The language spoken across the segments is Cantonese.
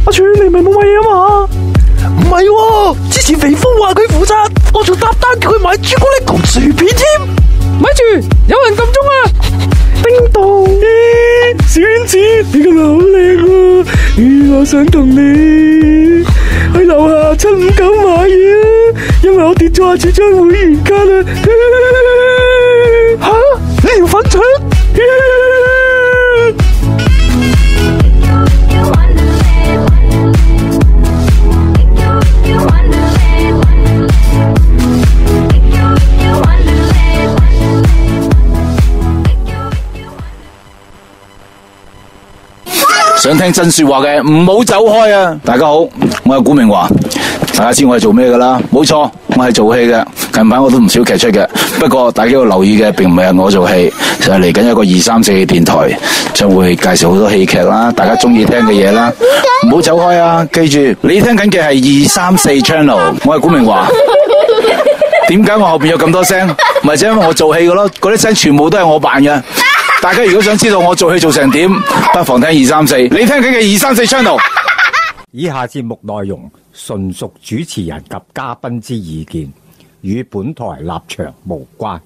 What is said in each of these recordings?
阿川你咪冇乜嘢啊嘛？唔係喎，之前肥夫話佢負責，我仲搭單叫佢買朱古力同薯片添。 咪住，有人撳鐘啊！ 叮當，小丸子，你今日好靚喎！我想同你去樓下759買嘢啊，因為我跌咗阿柱張會員卡啦。吓，呢條粉腸？ 想聽真說話嘅唔好走開啊！大家好，我係古明華，大家知我係做咩噶啦？冇錯，我係做戲嘅。近排我都唔少劇出嘅，不過大家要留意嘅並唔係我做戲，就係嚟緊一個234嘅電台，將會介紹好多戲劇啦，大家中意聽嘅嘢啦，唔好走開啊！記住，你聽緊嘅係234 Channel， 我係古明華。點解我後邊有咁多聲？咪就因為我做戲嘅咯，嗰啲聲全部都係我扮嘅。大家如果想知道我做戲做成點，不妨聽234。你聽緊嘅234 Channel。 以下節目內容純屬主持人及嘉賓之意見，與本台立場無關。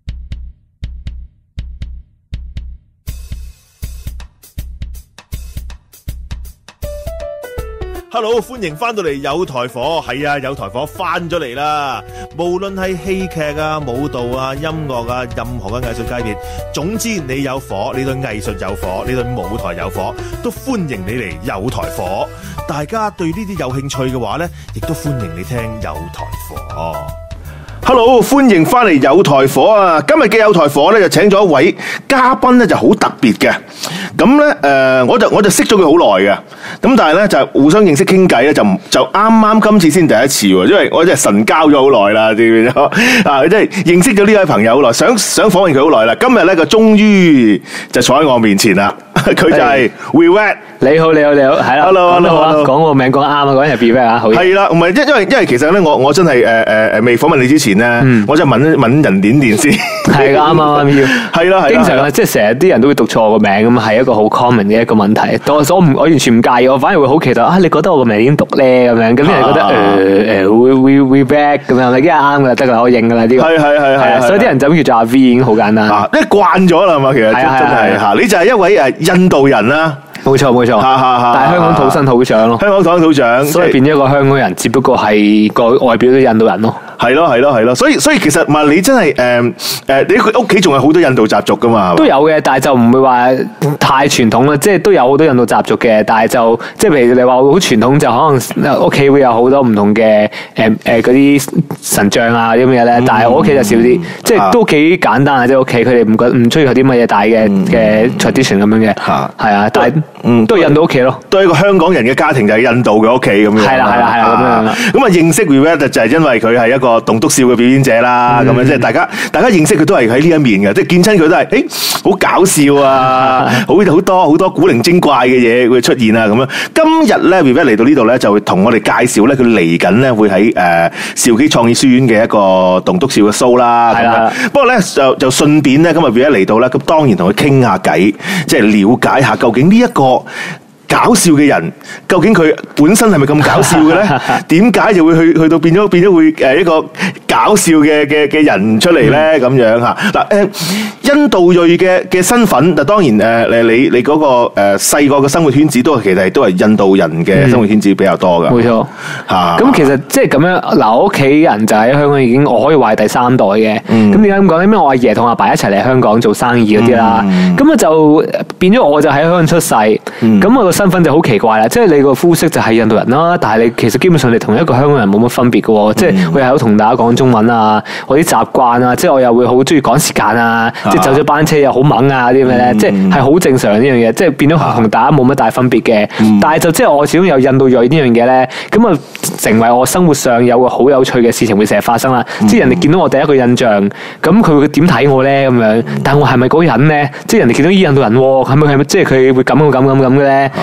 Hello， 歡迎翻到嚟有台火，係啊，有台火翻咗嚟啦！無論係戲劇啊、舞蹈啊、音樂啊，任何嘅藝術界別，總之你有火，你對藝術有火，你對舞台有火，都歡迎你嚟有台火。大家對呢啲有興趣嘅話呢，亦都歡迎你聽有台火。Hello， 歡迎翻嚟有台火啊！今日嘅有台火咧就請咗一位嘉賓咧就好特別嘅，咁咧我就識咗佢好耐嘅，咁但係咧就互相認識傾偈咧就啱啱今次先第一次喎，因為我真係神交咗好耐啦，知唔知啊？即係認識咗呢位朋友好耐，想訪問佢好耐啦，今日咧佢終於就坐喺我面前啦，佢就係 Vivek。 你好，係啦 Hello， 講個名講啱啊，嗰人係 Vivek 啊，好。係啦，唔係因為其實咧我真係未訪問你之前咧，我就問人點先。係啱要。係啦，經常啊，即係成日啲人都會讀錯我個名咁，係一個好 common 嘅一個問題。我完全唔介意，我反而會好期待啊！你覺得我個名點讀咧？咁樣咁啲人覺得Vivek 咁樣，已經係啱噶，得噶啦，我認噶啦呢個。係，所以啲人就咁叫做阿 V 已經好簡單。 因為慣咗啦嘛，其實真係嚇，你就係一位印度人啦。 冇錯，但係香港土生土長咯， 香港土生土長， 所以變咗一個香港人，只不過係個外表都印度人咯。 係咯，所以其實唔你真係你屋企仲有好多印度習俗噶嘛？ 都有嘅，但係就唔會話太傳統啦，即係都有好多印度習俗嘅，但係就即係譬如你話好傳統，就可能屋企會有好多唔同嘅嗰啲神像啊啲咁嘢咧，但係我屋企就少啲，即係都幾簡單啊！即係屋企佢哋唔中意有啲乜嘢大嘅 tradition 咁樣嘅，係啊，但係都係印度屋企咯， 都係一個香港人嘅家庭就係印度嘅屋企咁樣。係啦咁樣。咁啊認識 Vivek 就係因為佢係一個棟篤笑嘅表演者啦，咁樣即係大家認識佢都係喺呢一面嘅，即係見親佢都係好搞笑啊，好多古靈精怪嘅嘢會出現啊咁樣。今日咧 Vivek 嚟到呢度咧，就會同我哋介紹咧佢嚟緊咧會喺兆基創意書院嘅一個棟篤笑嘅 show 啦。係啦，不過咧就順便咧今日 Vivek 嚟到咧，咁當然同佢傾下偈，即係了解下究竟呢一個搞笑嘅人，究竟佢本身係咪咁搞笑嘅咧？點解就會去到變咗會一個搞笑嘅人出嚟咧？咁樣嚇嗱印度裔嘅身份，嗱當然你嗰個細個嘅生活圈子其實都係印度人嘅生活圈子比較多㗎。冇錯嚇。咁其實即係咁樣嗱，我屋企人就喺香港已經，我可以話係第3代嘅。咁點解咁講咧？因為我阿爺同阿爸一齊嚟香港做生意嗰啲啦。咁啊就變咗我就喺香港出世。咁我個身份就好奇怪啦，即係你個膚色就係印度人啦，但係你其實基本上你同一個香港人冇乜分別嘅喎，即係我又同大家講中文啊，我啲習慣啊，即係我又會好中意趕時間啊，即係走咗班車又好猛啊啲咩咧，即係好正常呢樣嘢，即係變咗同大家冇乜大分別嘅，但係就即係我始終有印度裔呢樣嘢咧，咁啊成為我生活上有個好有趣嘅事情會成日發生啦，即係人哋見到我第一個印象，咁佢會點睇我咧咁樣，但我係咪嗰個人咧？即係人哋見到呢印度人，係咪即係佢會咁嘅咧？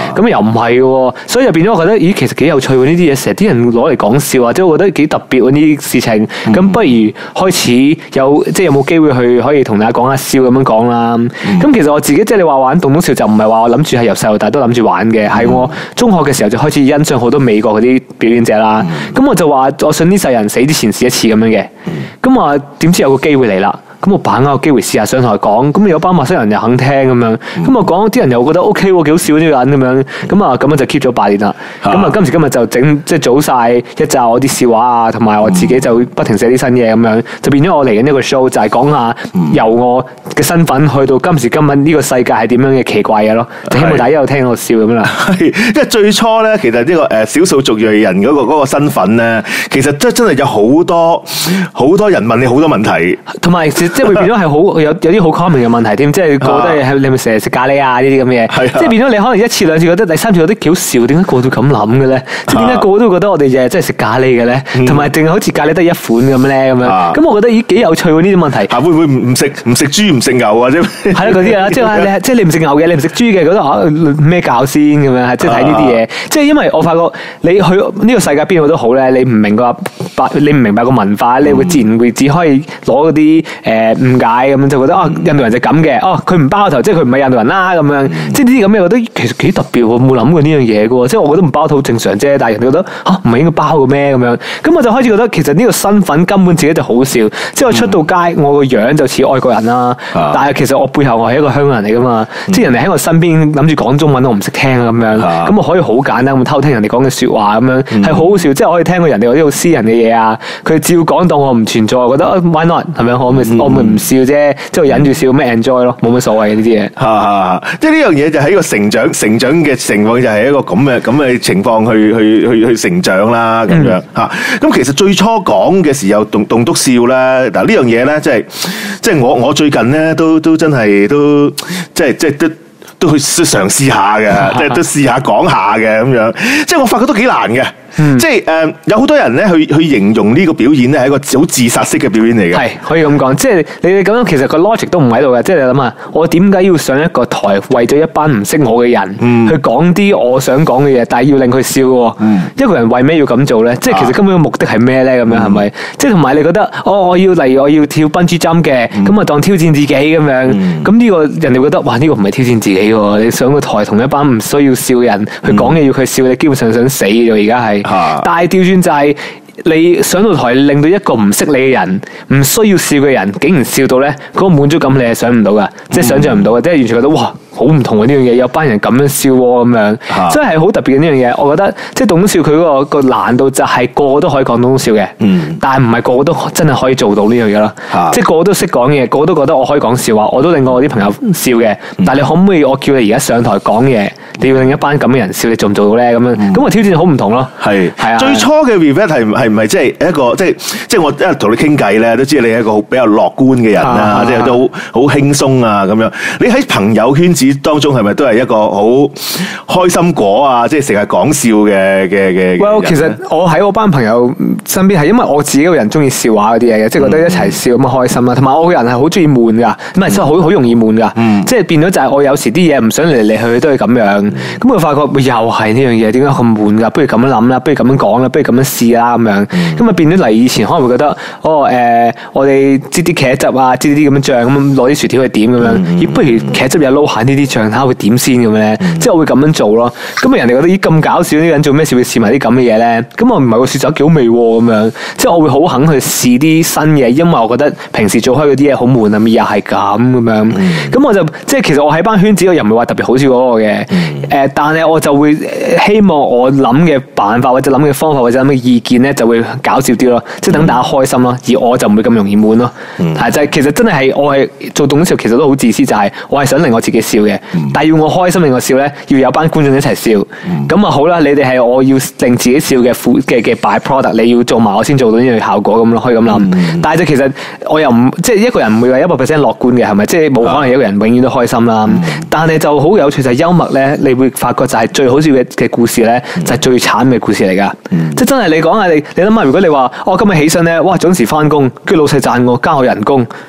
咁又唔係喎，所以就變咗我覺得，咦，其實幾有趣喎呢啲嘢，成日啲人攞嚟講笑啊，即係我覺得幾特別喎呢啲事情。咁不如開始有冇機會去可以同大家講下笑咁樣講啦。咁其實我自己即係你話玩棟篤笑就唔係話我諗住係由細到大都諗住玩嘅，係我中學嘅時候就開始欣賞好多美國嗰啲表演者啦。咁我就話我信呢世人死之前試一次咁樣嘅。咁啊點知有個機會嚟啦。咁我把握個機會試下上台講，咁有班陌生人又肯聽咁樣，咁我講啲人又覺得 OK 喎，幾好笑呢個人咁樣，咁就 keep 咗8年啦。咁啊今時今日就整即係組晒一集我啲笑話啊，同埋我自己就不停寫啲新嘢咁樣，就變咗我嚟緊一個 show 就係講下由我嘅身份去到今時今日呢個世界係點樣嘅奇怪嘢咯，就希望大家有聽我笑咁啦。 因為最初咧，其實呢個少數族裔人嗰個身份咧，其實真係有好多人問你好多問題， 同埋。即係會變咗係好有啲好 common 嘅問題添，即係個個都係你咪成日食咖喱啊呢啲咁嘅嘢，即係變咗你可能1次2次覺得第3次覺得幾好笑，點解個個都咁諗嘅咧？即係點解個個都覺得我哋日日真係食咖喱嘅咧？同埋淨係好似咖喱得一款咁咧咁樣？咁我覺得咦幾有趣喎呢啲問題。 會唔會唔食豬唔食牛啊？啫係咯嗰啲啊，即係你唔食牛嘅，你唔食豬嘅，覺得咩教先咁樣？即係睇呢啲嘢，即係因為我發覺你去呢個世界邊度都好咧，你唔明白個文化，你會自然會只可以攞嗰啲誤解咁樣就覺得印度人就咁嘅，佢唔包頭，即係佢唔係印度人啦咁樣，即係呢啲咁嘅，我覺得其實幾特別喎，冇諗過呢樣嘢嘅喎，即係我覺得唔包頭正常啫，但係人哋覺得唔係應該包嘅咩咁樣，咁我就開始覺得其實呢個身份根本自己就好笑，即係我出到街我個樣就似外國人啦，但係其實我背後我係一個香港人嚟噶嘛，即係人哋喺我身邊諗住講中文我唔識聽咁樣，咁我可以好簡單咁偷聽人哋講嘅説話咁樣，係好好笑，即係我可以聽過人哋嗰啲好私人嘅嘢啊，佢照講當我唔存在，我覺得 why not 係咪？我咪唔笑啫，即係忍住笑咩 enjoy 咯，冇乜所謂嘅呢啲嘢。 即係呢樣嘢就係一個成長嘅情況，就係一個咁嘅情況去成長啦咁樣嚇。咁其實最初講嘅時候棟篤笑咧，嗱呢樣嘢咧，即係我最近咧都真係都都去嘗試下嘅，即係都試下講下嘅咁樣。即係我發覺都幾難嘅。即係有好多人咧去形容呢個表演咧係一個好自殺式嘅表演嚟嘅， 係可以咁講。即係你哋咁樣，其實個 logic 都唔喺度嘅。即係你諗下，我點解要上一個台，為咗一班唔識我嘅人去講啲我想講嘅嘢，但係要令佢笑喎？一個人為咩要咁做咧？即係其實根本嘅目的係咩咧？咁樣係咪？即係同埋你覺得我要跳 bungee jump 嘅，咁啊當挑戰自己咁樣。咁呢個人哋覺得哇，呢個唔係挑戰自己喎！你上個台同一班唔需要笑嘅人去講嘢，要佢笑，你基本上想死咗而家係。但係調轉就係你上到台，令到一個唔識你嘅人、唔需要笑嘅人，竟然笑到咧，嗰個滿足感你係想唔到噶，即係想象唔到嘅，即係完全覺得哇，好唔同嘅呢樣嘢，有班人咁樣笑咁樣，真係好特別嘅呢樣嘢。我覺得即係棟篤笑佢嗰個難度就係個個都可以講棟篤笑嘅，但係唔係個個都真係可以做到呢樣嘢咯。即係個個都識講嘢，個個都覺得我可以講笑話，我都令我啲朋友笑嘅。但係你可唔可以我叫你而家上台講嘢，你要令一班咁嘅人笑，你做唔做到咧？咁樣咁個挑戰好唔同咯。係啊， 最初嘅 Vivet 係唔係即係一個即係我一日同你傾偈咧，都知你係一個比較樂觀嘅人啦，即係都好輕鬆啊咁樣。你喺朋友圈子當中係咪都係一個好開心果啊？即係成日講笑嘅。 Well， 其實我喺我班朋友身邊係因為我自己個人中意笑話嗰啲嘢嘅，即係覺得一齊笑咁開心啦。同埋我個人係好中意悶噶，唔係好容易悶噶。即係變咗就係我有時啲嘢唔想嚟去都係咁樣。咁我發覺又係呢樣嘢，點解咁悶噶？不如咁樣諗啦，不如咁樣講啦，不如咁樣試啦咁樣。咁啊變咗嚟以前可能會覺得我哋擠啲茄汁啊，擠啲咁樣醬咁攞啲薯條去點咁樣。不如茄汁又撈下呢啲醬，睇下會點先咁咧。即係我會咁樣做咯。咁啊人哋覺得咦咁搞笑，呢個人做咩事會試埋啲咁嘅嘢咧？咁我唔係個試酒幾好味咁樣。即係我會好肯去試啲新嘢，因為我覺得平時做開嗰啲嘢好悶啊，又係咁樣。咁我就即係其實我喺班圈子我又唔係話特別好笑嗰個嘅。但係我就會希望我諗嘅辦法或者諗嘅方法或者諗嘅意見咧就會搞笑啲咯，即係等大家開心咯，而我就唔會咁容易悶咯。係就係其實真係我係做棟篤笑，其實都好自私，就係我係想令我自己笑嘅，但係要我開心令我笑咧，要有班觀眾一齊笑。咁啊好啦，你哋係我要令自己笑嘅by product， 你要做埋我先做到呢樣效果咁咯，可以咁諗。但係就其實我又唔即係一個人唔會話100% 樂觀嘅，係咪？即係冇可能一個人永遠都開心啦。但係就好有趣就係幽默咧，你會發覺就係最好笑嘅故事咧，就係最慘嘅故事嚟噶。即係真係你講下你諗下，如果你話我今日起身咧，哇準時翻工，跟住老細讚我加我人工，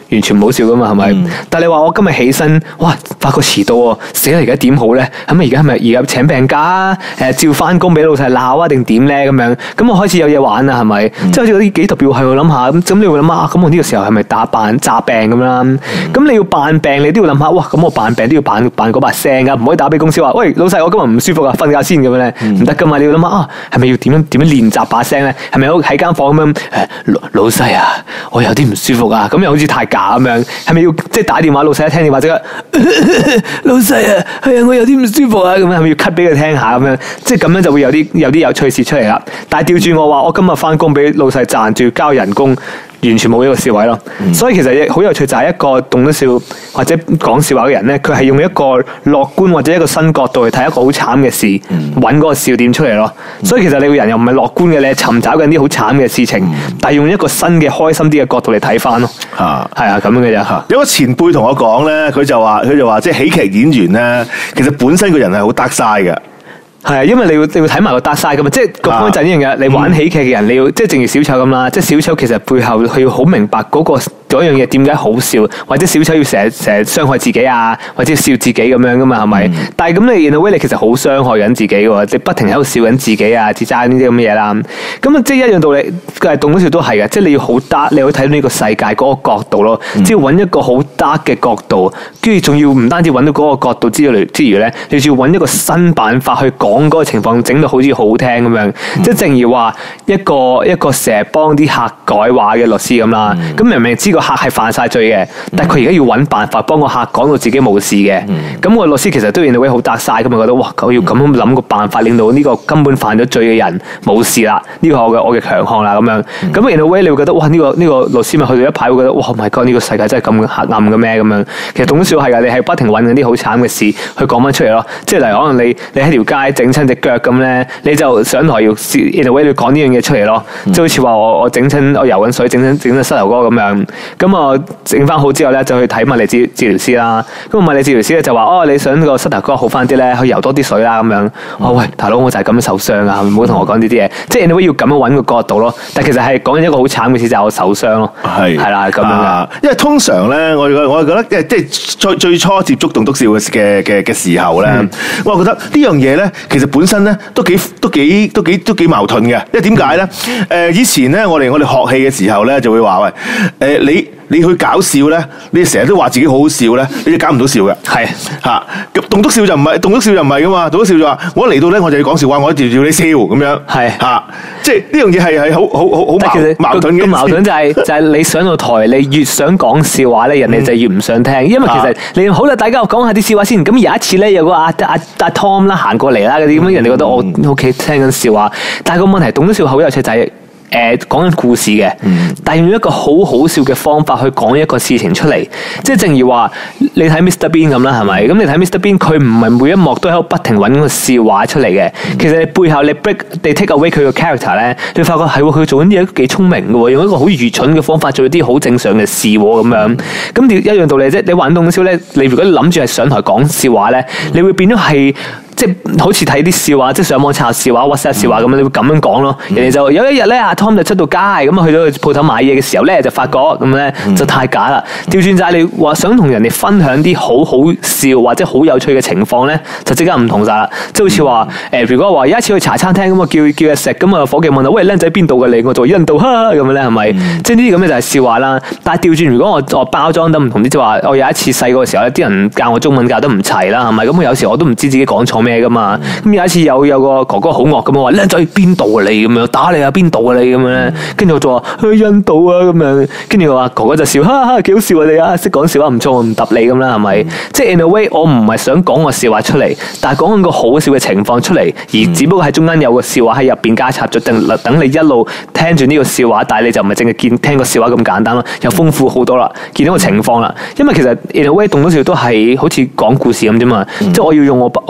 完全唔好笑噶嘛，係咪？但係你話我今日起身，哇，發覺遲到喎，死啦！而家點好咧？咁而家係咪而家請病假啊？照翻工俾老細鬧啊？定點咧？咁樣咁我開始有嘢玩啦，係咪？即係好似嗰啲幾特別係我諗下咁你會諗啊？咁我呢個時候係咪扮詐病咁啦？咁你要扮病，你都要諗下，哇！咁我扮病都要扮嗰把聲噶，唔可以打俾公司話，喂，老細我今日唔舒服啊，瞓覺先咁樣咧，唔得噶嘛！你要諗下啊，係咪要點樣練習把聲咧？係咪喺間房咁樣老細啊，我有啲唔舒服啊，咁又好似太假咁樣，係咪要即係打電話老細一聽電話即刻老細啊，係啊，我有啲唔舒服啊，咁樣係咪要咳俾佢聽下咁樣？即係咁樣就會有啲有趣事出嚟啦。但係調轉我話，我今日翻工俾老細賺住交人工。完全冇一個笑位咯，所以其實好有趣就係一個懂得笑或者講笑話嘅人咧，佢係用一個樂觀或者一個新角度去睇一個好慘嘅事，揾嗰個笑點出嚟咯。所以其實你個人又唔係樂觀嘅，你係尋找緊啲好慘嘅事情，但係用一個新嘅開心啲嘅角度嚟睇翻咯。係啊，咁樣嘅啫。 有個前輩同我講咧，佢就話即係喜劇演員咧，其實本身個人係好得晒嘅。 係啊，因為你要睇埋個 dark side 噶嘛，即係個 point 就係呢樣嘢。你玩喜劇嘅人，你要即係正如小丑咁啦，即係小丑其實背後佢要好明白嗰樣嘢點解好笑，或者小丑要成日傷害自己啊，或者笑自己咁樣噶嘛，係咪？但係咁你 in a way 你其實好傷害緊自己喎，你不停喺度笑緊自己啊，自嘲呢啲咁嘅嘢啦。咁啊，即係一樣道理，棟篤笑都係嘅，即係你要好 dark，你要睇到呢個世界嗰個角度咯，即係揾一個好 dark 嘅角度，跟住仲要唔單止揾到嗰個角度之餘咧，你仲要揾一個新辦法去講嗰個情況，整到好似好聽咁樣。即係正如話一個成日幫啲客改話嘅律師咁啦，咁明明知個客係犯晒罪嘅，但係佢而家要揾辦法幫個客講到自己冇事嘅。咁個律師其實都認到好得晒，咁啊覺得哇，我要咁樣諗個辦法，令到呢個根本犯咗罪嘅人冇事啦。呢個我嘅強項啦，咁樣。咁 in a way 你會覺得哇，呢個律師咪去到一排會覺得哇，Oh my God，呢個世界真係咁黑暗嘅咩咁樣？其實棟篤笑係噶，你係不停揾緊啲好慘嘅事去講翻出嚟咯。即係例如可能你喺條街整親隻腳咁咧，你就上台要 in a way 要講呢樣嘢出嚟咯。即係好似話我整親我游緊水整親膝頭哥咁樣。咁我整翻好之後咧，就去睇物理治療師啦。咁物理治療師咧就話：你想個膝頭哥好翻啲咧，去游多啲水啦咁樣。喂，大佬，我就係咁樣受傷啊，唔好同我講呢啲嘢。即係你會要咁樣揾個角度咯。但其實係講緊一個好慘嘅事，就係我受傷咯。係啦，咁樣噶。 因為通常咧，我係覺得即係最初接觸棟篤笑嘅時候咧，我覺得呢樣嘢咧，其實本身咧都幾矛盾嘅。因為點解咧？以前咧，我哋學戲嘅時候咧，就會話喂，你去搞笑咧，你成日都話自己好好笑咧，你就搞唔到笑嘅。係嚇，咁棟篤笑就唔係噶嘛，棟篤笑就話我一嚟到咧，我就要講笑話，我一定要你笑咁樣。係嚇，即係呢樣嘢係好矛盾嘅。 矛盾就係你上到台，你越想講笑話咧，人哋就越唔想聽，因為其實你好啦，大家講下啲笑話先。咁有一次咧，有個阿 Tom 啦行過嚟啦，嗰啲咁，人哋覺得我屋企聽緊笑話，但係個問題棟篤笑好有趣就係。講緊故事嘅，但係用一個好好笑嘅方法去講一個事情出嚟，即係正如話你睇 Mr. Bean 咁啦，係咪？咁你睇 Mr. Bean，佢唔係每一幕都喺度不停揾個笑話出嚟嘅。其實你背後你 take away 佢個 character 咧，你發覺係佢做緊啲嘢都幾聰明嘅，用一個好愚蠢嘅方法做一啲好正常嘅事咁樣。咁一樣道理啫。你玩棟篤笑咧，你如果諗住係上台講笑話咧，你會變咗係。即係好似睇啲笑話，即係上網查笑話、WhatsApp 笑話咁樣，你會咁樣講咯。人哋就有一日咧，阿 Tom 就出到街，咁啊去咗鋪頭買嘢嘅時候咧，就發覺咁咧就太假啦。調轉就係你話想同人哋分享啲好好笑或者好有趣嘅情況咧，就即刻唔同晒啦。即係好似話如果話有一次去茶餐廳咁啊，叫嘢食咁啊，伙計問我：喂，僆仔邊度嘅你？我做印度哈咁樣咧，係咪？即係呢啲咁嘅就係笑話啦。但係調轉，如果我包裝得唔同啲，即係話我有一次細個嘅時候咧，啲人教我中文教得唔齊啦，係咪？咁我有時我都唔知自己講錯咩噶嘛。咁有一次有個哥哥好惡咁樣話：僆仔邊度啊你咁樣打你啊邊度啊你咁樣咧？跟住我就話去印度啊咁樣。跟住我話哥哥就笑，哈哈幾好笑啊你啊，識講笑話唔錯，我唔揼你咁啦，係咪？即係 in a way 我唔係想講個笑話出嚟，但係講緊個好笑嘅情況出嚟，而只不過喺中間有個笑話喺入邊加插咗，等你一路聽住呢個笑話，但係你就唔係淨係聽個笑話咁簡單咯，又豐富好多啦，見到個情況啦。因為其實 in a way 棟篤笑都係好似講故事咁啫嘛，即係我要用我把聲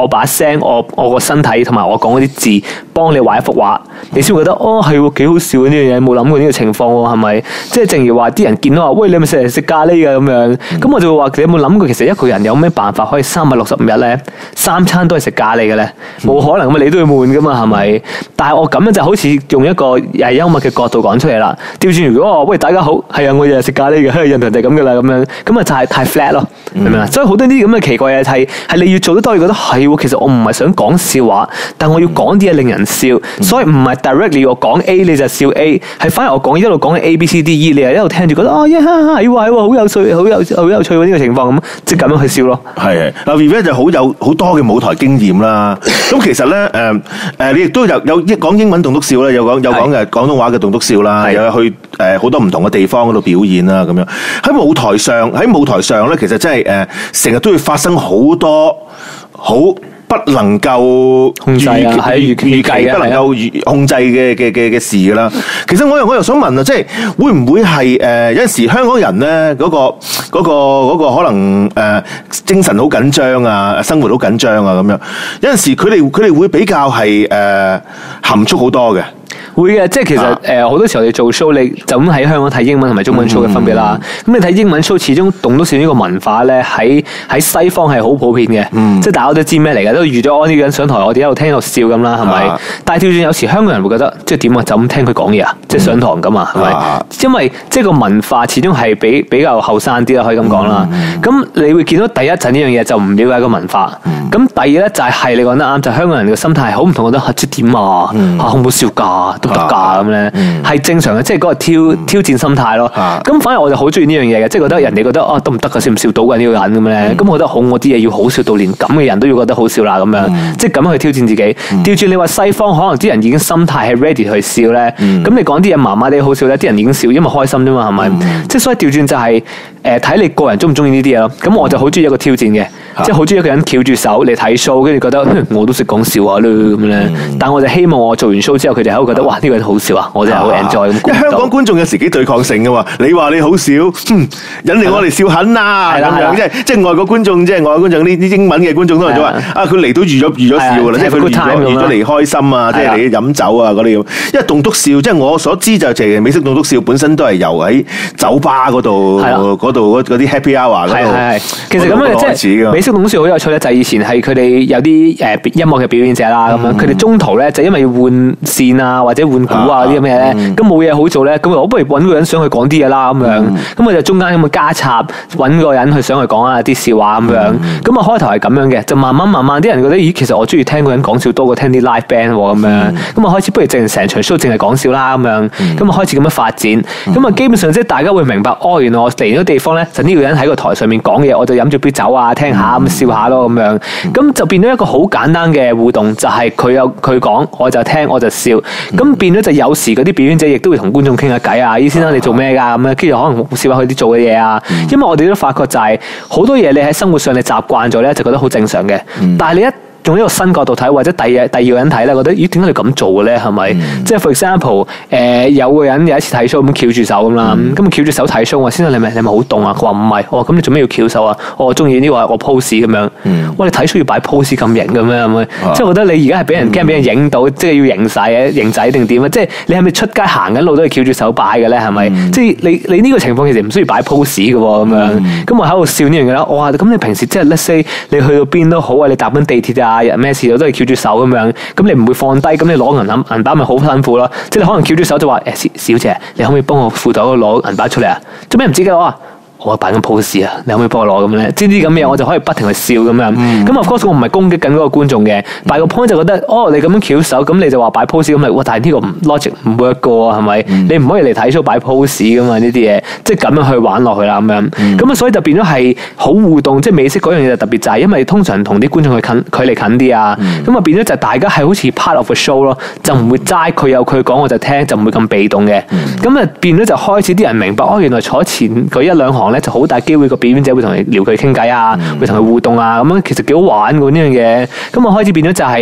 聲我個身體同埋我講嗰啲字，幫你畫一幅畫，你先會覺得哦係喎幾好笑呢樣嘢，冇諗過呢個情況喎，係咪？即係正如話啲人見到話，喂你係咪成日食咖喱㗎咁樣？咁我就會話你有冇諗過其實一個人有咩辦法可以365日咧3餐都係食咖喱嘅咧？冇可能㗎嘛，你都會悶㗎嘛，係咪？但係我咁樣就好似用一個幽默嘅角度講出嚟啦。調轉如果我喂大家好，係啊，我日日食咖喱嘅，人同就係咁㗎啦咁樣，咁啊就係太 flat 咯，明唔明啊？所以好多啲咁嘅奇怪嘢係你要做得多，你覺得係喎，其實我唔係想講笑話，但我要講啲嘢令人笑，所以唔係 directly 我講 A 你就笑 A， 係反而我講一路講 A B C D E， 你又一路聽住覺得係喎好有趣好有趣喎呢個情況咁，即係咁樣去笑咯。 係嗱 Vivian 就好多嘅舞台經驗啦。咁其實咧你亦都有講英文棟篤笑啦，有講嘅廣東話嘅棟篤笑啦，又去好多唔同嘅地方嗰度表演啦咁樣。喺舞台上咧，其實真係成日都會發生好多好不能夠控制啊，係預計不能夠控制嘅事㗎啦。其實我又想問啊，即係會唔會係有陣時香港人咧嗰個可能精神好緊張啊，生活好緊張啊咁樣。有陣時佢哋會比較係含蓄好多嘅。 會嘅，即係其實好多時候你做 show，你就咁喺香港睇英文同埋中文 show 嘅分別啦。咁你睇英文 show，始終棟篤笑呢個文化咧，喺西方係好普遍嘅，即係大家都知咩嚟嘅，都預咗我呢個人上台，我哋喺度聽喺度笑咁啦，係咪？但係調轉有時香港人會覺得，即係點啊？就咁聽佢講嘢啊，即係上堂咁啊，係咪？因為即係個文化始終係比較後生啲啦，可以咁講啦。咁你會見到第一陣呢樣嘢就唔了解個文化，咁第二咧就係你講得啱，就香港人嘅心態係好唔同，覺得即係點啊？好唔好笑㗎？得㗎咁咧，係正常嘅，即係嗰個挑戰心態咯。咁反而我就好中意呢樣嘢嘅，即係覺得人哋覺得啊得唔得㗎？笑唔笑到㗎呢個人咁咧？咁我覺得好，我啲嘢要好笑到連咁嘅人都要覺得好笑啦咁樣，即係咁樣去挑戰自己。調轉你話西方可能啲人已經心態係 ready 去笑咧，咁你講啲嘢麻麻地好笑咧，啲人已經笑，因為開心啫嘛，係咪？即係所以調轉就係睇你個人中唔中意呢啲嘢咯。咁我就好中意一個挑戰嘅，即係好中意一個人翹住手嚟睇 show，跟住覺得我都識講笑話咯咁咧。但我就希望我做完 show 之後，佢哋喺度覺得哇呢個人好笑啊，我真係好 enjoy。因為香港觀眾有時幾對抗性嘅喎，你話你好笑，引嚟我哋笑狠啊咁樣，即係外國觀眾，啲英文嘅觀眾都係話啊，佢嚟到預咗笑㗎啦，即係佢預咗嚟開心啊，即係嚟飲酒啊嗰啲咁。因為棟篤笑，即係我所知就係美式棟篤笑本身都係由喺酒吧嗰度嗰啲 happy hour 嗰度。 其實咁樣即係美式棟篤笑好有趣咧，就係以前係佢哋有啲音樂嘅表演者啦，咁樣佢哋中途咧就因為要換線啊或者換鼓啊啲咁嘅咧，咁冇嘢好做咧，咁我不如揾個人上去講啲嘢啦咁樣，咁我就中間咁嘅加插揾個人去上去講下啲笑話咁樣，咁啊開頭係咁樣嘅，就慢慢啲人覺得咦，其實我中意聽個人講笑多過聽啲 live band 咁樣，咁啊開始不如成場 show 淨係講笑啦咁樣，咁啊開始咁樣發展，咁啊基本上即係大家會明白，哦原來我嚟咗地方咧，就呢個人喺個台上面講嘢，我就飲住杯酒啊，聽下咁笑下咯咁樣，咁就變咗一個好簡單嘅互動，就係佢講，我就聽我就笑，咁變咗就有時嗰啲表演者亦都會同觀眾傾下偈啊，咦先生你做咩㗎咁樣，跟住可能笑下佢啲做嘅嘢啊，因為我哋都發覺就係好多嘢你喺生活上你習慣咗咧，就覺得好正常嘅，但係你一用呢個新角度睇，或者第二個人睇咧，覺得咦點解你咁做嘅咧？係咪？即係 for example，有個人有一次睇 show 咁翹住手咁啦，咁翹住手睇 show，我先生你咪好凍啊？佢話唔係，我話咁你做咩要翹手啊？我中意呢個我 pose 咁樣。哇！你睇 show 要擺 pose 咁型嘅咩？係咪？即係覺得你而家係俾人驚俾人影到，即係要型晒嘅型仔定點啊？即係你係咪出街行緊路都係翹住手擺嘅咧？係咪？即係你呢個情況其實唔需要擺 pose 嘅喎咁樣。咁我喺度笑呢樣嘢啦。我話咁你平時即係 let's say 你去到邊都好啊，你搭緊地鐵啊，咩事都係翹住手咁樣，咁你唔會放低，咁你攞銀包咪好辛苦咯。即係你可能翹住手就話小姐，你可唔可以幫我褲袋攞銀包出嚟啊？做咩唔知嘅我擺緊 pose 啊，你可唔可以幫我攞咁咧？知唔知咁嘢我就可以不停去笑咁樣。咁of course我唔係攻擊緊嗰個觀眾嘅，但係個 point 就覺得你咁樣翹手，咁你就話擺 pose 咁咪但係呢個 logic 唔 work 嘅喎，係咪？你唔可以嚟睇 show 擺 pose 噶嘛？呢啲嘢即係咁樣去玩落去啦咁樣。咁啊所以就變咗係好互動，即係美式嗰樣嘢就特別就係因為通常同啲觀眾距離近啲啊，咁啊變咗就大家係好似 part of a show 咯，就唔會齋佢有佢講我就聽，就唔會咁被動嘅。咁啊變咗就開始啲人明白原來坐前嗰一兩行咧就好大機會個表演者會同你聊佢傾偈啊，會同佢互動啊，咁樣其實幾好玩嘅呢樣嘢。咁啊開始變咗就係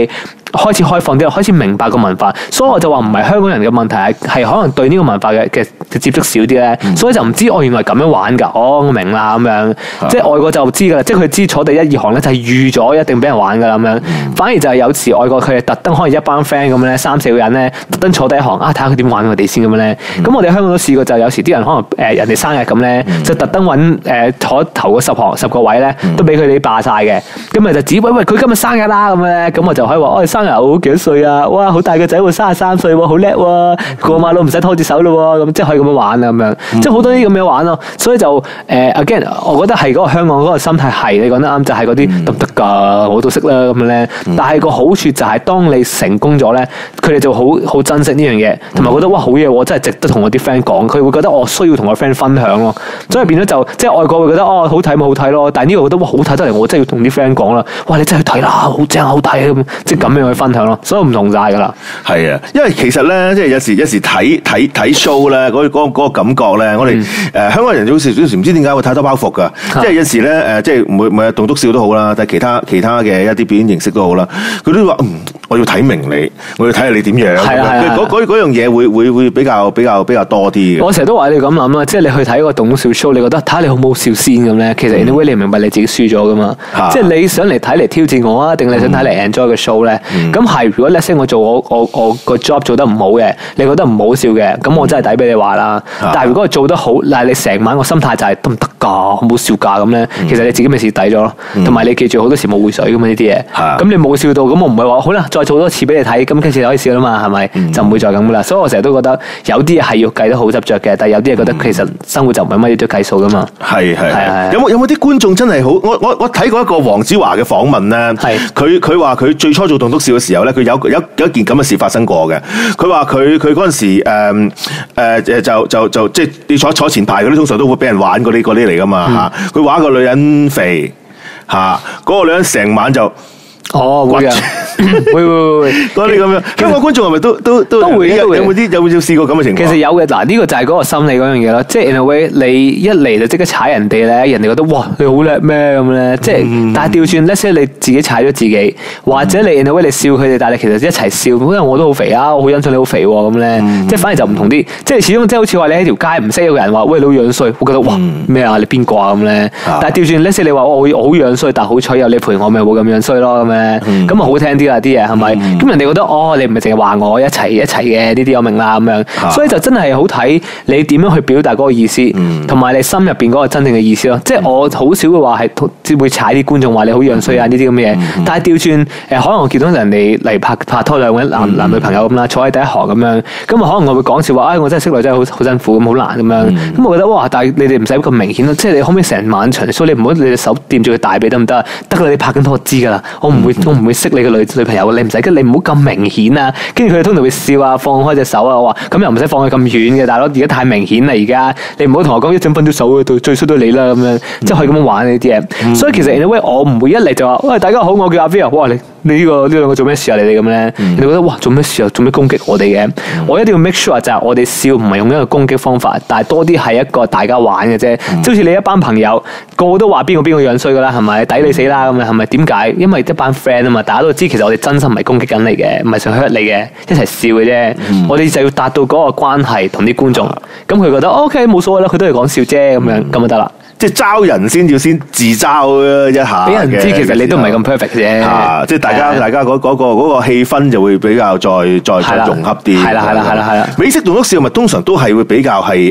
開始開放啲，開始明白個文化，所以我就話唔係香港人嘅問題，係可能對呢個文化嘅接觸少啲咧，所以就唔知我原來咁樣玩㗎，我明啦咁樣，即係外國就知㗎啦，即係佢知坐第一二行咧就係預咗一定俾人玩㗎啦咁樣，反而就係有時外國佢哋特登可能一班 friend 咁樣咧3-4個人咧特登坐第一行睇下佢點玩我哋先咁樣咧，咁我哋香港都試過，就有時啲人可能人哋生日咁咧，就特登揾坐頭嗰10個位咧都俾佢哋霸晒嘅，咁咪就指喂佢今日生日啦咁咧，咁我就可以話我哋生日好幾多歲啊？哇好大個仔喎，33歲喎，好叻喎，過馬路唔使拖住手咯喎，咁即係可以咁樣玩啊咁樣，即係好多啲咁樣玩咯，所以就again， 我覺得係嗰個香港嗰個心態係你講得啱，就係嗰啲得唔得㗎，我都識啦咁樣咧。但係個好處就係當你成功咗咧，佢哋就好珍惜呢樣嘢，同埋覺得哇好嘢，我真係值得同我啲 friend 講，佢會覺得我需要同我 friend 分享咯。所以變咗就即係外國會覺得哦好睇咪好睇咯，但係呢個覺得哇好睇得嚟，我真係要同啲 friend 講啦。哇你真係去睇啦，好正好睇咁，即係咁樣去分享咯。所以唔同晒㗎啦。 係啊，因為其實咧，即係有時睇 show 咧，嗰個感覺咧，我哋香港人有時唔知點解會太多包袱㗎。即係有時咧即係每棟篤笑都好啦，但係其他嘅一啲表演形式都好啦，佢都話我要睇明你，我要睇下你點樣。嗰樣嘢會比較多啲嘅。我成日都話你咁諗啦，即係你去睇個棟篤笑 show，你覺得睇下你好唔好笑先咁咧？其實 anyway 你明白你自己輸咗㗎嘛？即係你想嚟睇嚟挑戰我啊，定你想睇嚟 enjoy 個 show 咧？咁係如果 let's say 我做我個 job 做得唔好嘅，你覺得唔好笑嘅，咁我真係抵俾你話啦。但係如果我做得好，嗱你成晚個心態就係得唔得㗎？好唔好笑㗎咁咧？其實你自己咪蝕底咗咯。同埋你記住好多時冇回水㗎嘛呢啲嘢。咁你冇笑到，咁我唔係話好啦，再做多次俾你睇，咁跟住就可以笑啦嘛，係咪？就唔會再咁噶啦。所以我成日都覺得有啲嘢係要計得好執着嘅，但係有啲嘢覺得其實生活就唔係乜嘢都計數噶嘛。 係。有冇啲觀眾真係好？我睇過一個黃子華嘅訪問咧，佢話佢最初做棟篤笑嘅時候咧，佢有一件咁嘅事發生過嘅。佢話佢嗰陣時就即係你坐前排嗰啲，通常都會俾人玩嗰啲嚟噶嘛嚇。佢話個女人肥嚇，嗰個女人成晚就。 會啊，會嗰啲咁樣，香港觀眾係咪都會有冇試過咁嘅情況？ 其實有嘅，嗱呢個就係嗰個心理嗰樣嘢咯。即係 in a way，你一嚟就即刻踩人哋咧，人哋覺得哇你好叻咩咁咧？即係但係調轉，let's say你自己踩咗自己，或者你 in a way 你笑佢哋，但係你其實一齊笑，因為我都好肥啊，我好欣賞你好肥咁咧，即係反而就唔同啲。即係始終即係好似話你喺條街唔識一個人話喂你好樣衰，我覺得哇咩啊你邊個啊咁咧？但係調轉 let's say 你話我好樣衰，但係好彩有你陪我，咪冇咁樣衰咯咁咧。咁啊好聽啲啦啲嘢係咪？咁人哋覺得哦，你唔係淨係話我一齊嘅呢啲我明啦咁樣，所以就真係好睇你點樣去表達嗰個意思，同埋你心入邊嗰個真正嘅意思咯。即係我好少會話係會踩啲觀眾話你好樣衰啊呢啲咁嘅嘢，但係調轉可能我見到人哋嚟拍拖兩位男女朋友咁啦，坐喺第一行咁樣，咁啊可能我會講笑話，我真係識女真係好辛苦咁好難咁樣，咁我覺得哇，但係你哋唔使咁明顯咯，即係你可唔可以成晚長所以你唔好你隻手掂住佢大髀得唔得？得啦，你拍緊拖我知噶啦，我唔會識你嘅女朋友，你唔使你唔好咁明顯啊！跟住佢哋通常會笑啊，放開隻手啊，我話咁又唔使放佢咁遠嘅，大佬而家太明顯啦！而家你唔好同我講一陣分咗手到最衰都你啦咁樣，即係可以咁樣玩呢啲嘢。所以其實 anyway 我唔會一嚟就話喂大家好，我叫阿 V 啊，哇你呢兩個做咩事啊？你哋咁咧，你覺得哇做咩事啊？做咩攻擊我哋嘅？我一定要 make sure 就係我哋笑唔係用一個攻擊方法，但係多啲係一個大家玩嘅啫。即好似你一班朋友個個都話邊個樣衰噶啦，係咪抵你死啦咁啊？係咪點解？因為一班 friend 啊嘛，大家都知其實我哋真心唔係攻擊緊你嘅，唔係想 hurt 你嘅，一齊笑嘅啫。我哋就要達到嗰個關係同啲觀眾，咁佢覺得 OK 冇所謂啦，佢都係講笑啫咁樣，咁就得啦。 即係招人先要先自嘲一下， 俾人知其實你都唔係咁 perfect 啫。 即係大家嗰個氣氛就會比較再融合啲。係啦。美式棟篤笑咪通常都係會比較係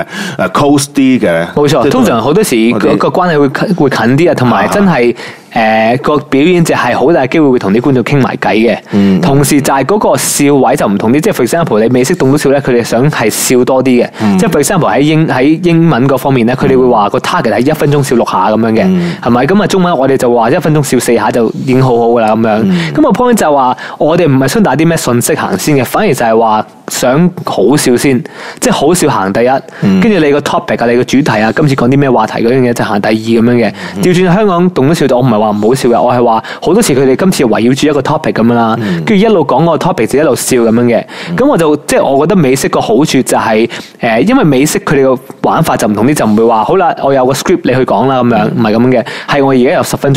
close 啲嘅。冇錯，通常好多時個關係會近啲啊，同埋真係。個表演者係好大機會會同啲觀眾傾埋偈嘅，同時就係嗰個笑位就唔同啲，即係 for example 你美式棟篤笑咧，佢哋想係笑多啲嘅，即係 for example 喺英文嗰方面咧，佢哋會話個 target 係1分鐘笑6下咁樣嘅，係咪？咁啊中文我哋就話1分鐘笑4下就已經好好噶啦咁樣。咁個 point 就係話我哋唔係想打啲咩信息行先嘅，反而就係話想好笑先，即係好笑行第一，跟住你個 topic 啊，你個主題啊，今次講啲咩話題嗰樣嘢就行第二咁樣嘅。調轉香港棟篤笑，我唔係話唔好笑嘅，我係話好多時佢哋今次圍繞住一個 topic 咁樣啦，跟住一路講個 topic 就一路笑咁樣嘅。咁我就即係我覺得美式個好處就係因為美式佢哋個玩法就唔同啲，就唔會話好啦，我有個 script 你去講啦咁樣，唔係咁樣嘅，係我而家有10分鐘。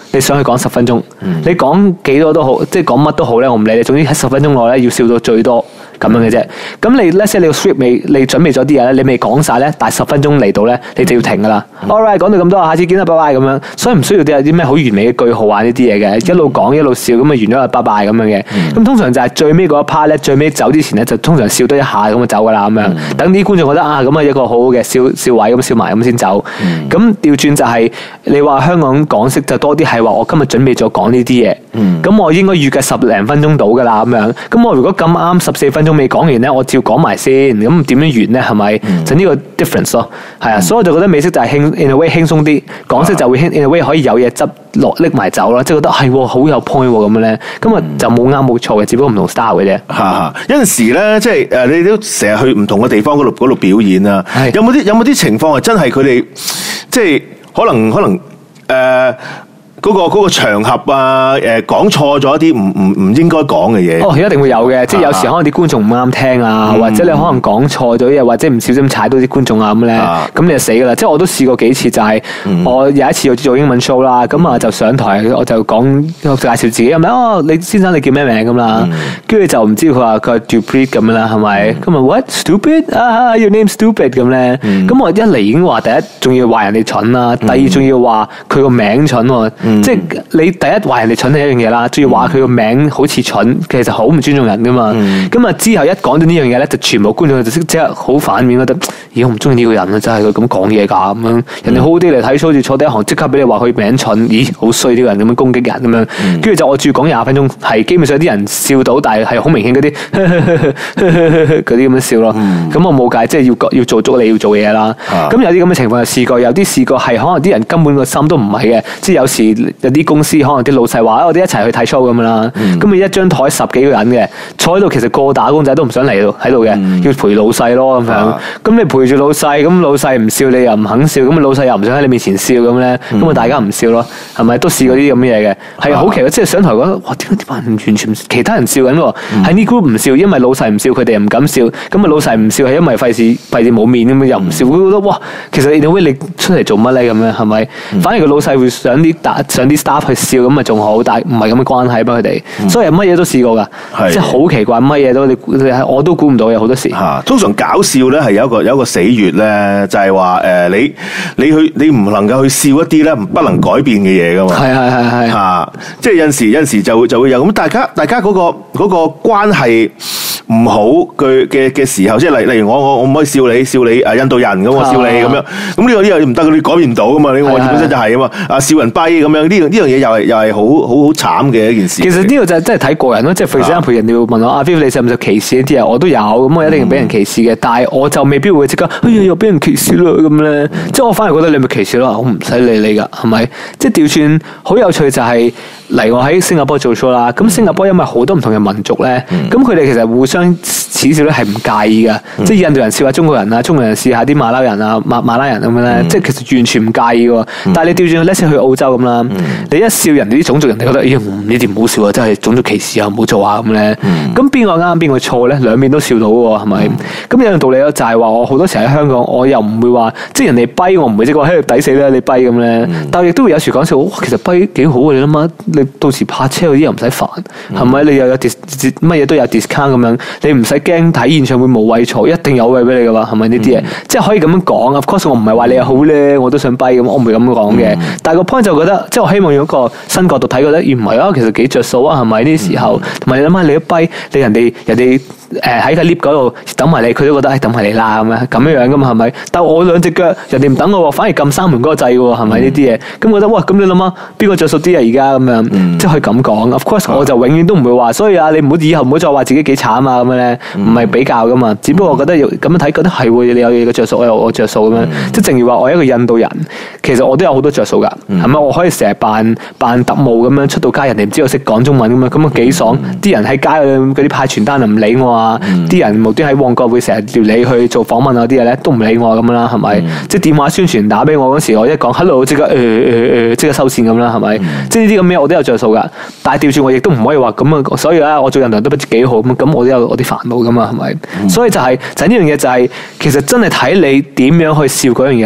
你想去講10分鐘，你講幾多都好，即係講乜都好咧，我唔理你。總之喺10分鐘內咧要笑到最多咁樣嘅啫。咁你 let's say 你個 script 你準備咗啲嘢咧，你未講晒咧，但係10分鐘嚟到咧，你就要停噶啦。All right， 講到咁多，下次見啦，拜拜咁樣。所以唔需要有啲咩好完美嘅句號啊呢啲嘢嘅，一路講一路笑咁啊完咗啦，拜拜咁樣嘅。咁通常就係最尾嗰一 part 咧，最尾走之前咧就通常笑多一下咁就走噶啦咁樣。等啲觀眾覺得啊咁啊一個好好嘅笑位咁笑埋咁先走。咁調轉就係你話香港港式就多啲係話我今日準備咗講呢啲嘢，咁我應該預計10零分鐘到噶啦咁樣。咁我如果咁啱14分鐘未講完咧，我照講埋先。咁點樣完咧？係咪就呢個 difference 咯？係啊，所以我就覺得美式就係in a way 輕鬆啲，港式就會in a way 可以有嘢執落拎埋走咯，即係覺得係好有 point 咁樣咧。咁啊就冇啱冇錯嘅，只不過唔同 style 嘅啫。 有陣時咧，即係你都成日去唔同嘅地方嗰度表演啊。有冇啲情況係真係佢哋即係可能嗰個場合啊，講錯咗一啲唔應該講嘅嘢。 一定會有嘅，即係有時可能啲觀眾唔啱聽啊，或者你可能講錯咗嘢，或者唔小心踩到啲觀眾啊咁咧，咁你就死噶啦。即係我都試過幾次，就係我有一次做英文 show 啦，咁啊就上台我就講介紹自己，咁咪你先生你叫咩名咁啦，跟住就唔知佢話佢係 stupid 咁樣啦，係咪？咁啊 what stupid your name stupid 咁咧，咁我一嚟已經話第一仲要話人哋蠢啦，第二仲要話佢個名蠢喎。即係你第一話人哋蠢係一樣嘢啦，仲要話佢個名好似蠢，其實好唔尊重人噶嘛。咁啊之後一講到呢樣嘢咧，就全部觀眾就即刻好反面，覺得咦我唔中意呢個人啊，真係佢咁講嘢噶咁樣。人哋好好啲嚟睇 show，好似坐第一行即刻俾你話佢名蠢，咦好衰呢個人咁樣攻擊人咁樣。跟住就我仲要講20分鐘，係基本上啲人笑到，但係好明顯嗰啲嗰啲咁樣笑咯。咁我冇計，即係要做足你要做嘢啦。咁有啲咁嘅情況就試過，有啲試過係可能啲人根本個心都唔係嘅，即係有時。有啲公司可能啲老細話我哋一齊去睇 show 咁樣啦，咁你一張台10幾個人嘅，坐喺度其實個打工仔都唔想嚟喺度嘅，要陪老細咯咁樣。咁你陪住老細，咁老細唔笑你又唔肯笑，咁老細又唔想喺你面前笑咁咧，咁啊大家唔笑咯，係咪都試過啲咁嘅嘢嘅？係好奇怪，即係上台覺得哇點解啲人完全其他人笑緊喎，喺呢 group 唔笑，因為老細唔笑，佢哋又唔敢笑，咁啊老細唔笑係因為費事冇面咁樣又唔笑，會覺得哇其實你出嚟做乜咧咁樣係咪？反而個老細會想啲 staff 去笑咁咪仲好，但係唔係咁嘅關係幫佢哋，所以乜嘢都試過噶，即係好奇怪，乜嘢都我都估唔到嘅好多時。 通常搞笑咧係有一個死穴咧，就係話你唔能夠去笑一啲咧不能改變嘅嘢噶嘛。係即係有陣時就會有咁，大家嗰個關係唔好嘅時候，即係例如我唔可以笑你印度人咁，我笑你咁樣，咁呢個唔得，你改變唔到噶嘛，我本身就係啊嘛，笑人跛咁樣呢樣嘢又係好慘嘅一件事。其實呢個就係真係睇個人咯，即係譬如啱陪人哋會問我阿飛你受唔受歧視呢啲啊？我都有，咁我一定俾人歧視嘅，但係我就未必會即刻哎呀又俾人歧視啦咁咧，即係我反而覺得你咪歧視咯，我唔使理你噶，係咪？即係調轉好有趣就係嚟我喺新加坡做 show 啦，咁新加坡因為好多唔同嘅民族咧，咁佢哋其實互相恥笑咧係唔介意噶，即係印度人笑下中國人啊，中國人試下啲馬拉人啊馬拉人咁樣咧，即係其實完全唔介意喎。但係你調轉let's say去澳洲咁啦，你一笑人哋啲種族，人哋覺得咦呢啲唔好笑啊，真係種族歧視啊，唔好做啊咁咧。咁邊個啱邊個錯咧？兩邊都笑到喎，係咪？咁有樣道理咯，就係話我好多時喺香港，我又唔會話即係人哋跛，我唔會即係話喺度抵死啦，你跛咁咧。但係亦都會有時講笑，其實跛幾好啊！你諗下，你到時泊車嗰啲又唔使煩，係咪？你又有乜嘢都有 discount 咁樣，你唔使驚睇演唱會冇位坐，一定有位俾你噶嘛，係咪呢啲嘢？即係可以咁樣講。Of course 我唔係話你又好咧，我都想跛咁，我唔會咁講嘅。但係個 point 就覺得，即係我希望用一個新角度睇，覺得唔係啊，其實幾着數啊，係咪呢啲時候？同埋你諗下，你一跛，你人哋喺個 lift 嗰度等埋你，佢都覺得等埋你啦咁樣噶嘛，係咪？但係我兩隻腳，人哋唔等我，反而撳閂門嗰個掣喎，係咪呢啲嘢？咁覺得哇，咁你諗下，邊個着數啲啊？而家咁樣，即係可以咁講。Of course 我就永遠都唔會話，所以啊，你以後唔好再話自己幾慘啊咁樣咧，唔係比較噶嘛。只不過我覺得要咁樣睇，覺得係喎，你有嘢嘅着數，我着數咁樣。即係正如話，我一個印度人，其實我都有好多着數㗎，係咪？我可以成日扮特務咁樣出到街，人哋唔知我識講中文咁樣，咁啊幾爽！啲人喺街嗰啲派傳單就唔理我啊，啲人無端喺旺角會成日叫你去做訪問嗰啲嘢咧，都唔理我咁樣啦，係咪？即係電話宣傳打俾我嗰時，我一講 hello 即刻即刻收線咁啦，係咪？即係呢啲咁嘅我都有着數㗎，但係調轉我亦都唔可以話咁啊，所以咧我做印度人都不知幾好咁，我都有我啲煩惱㗎嘛，係咪？所以就係呢樣嘢就係其實真係睇你點樣去笑嗰樣嘢啦。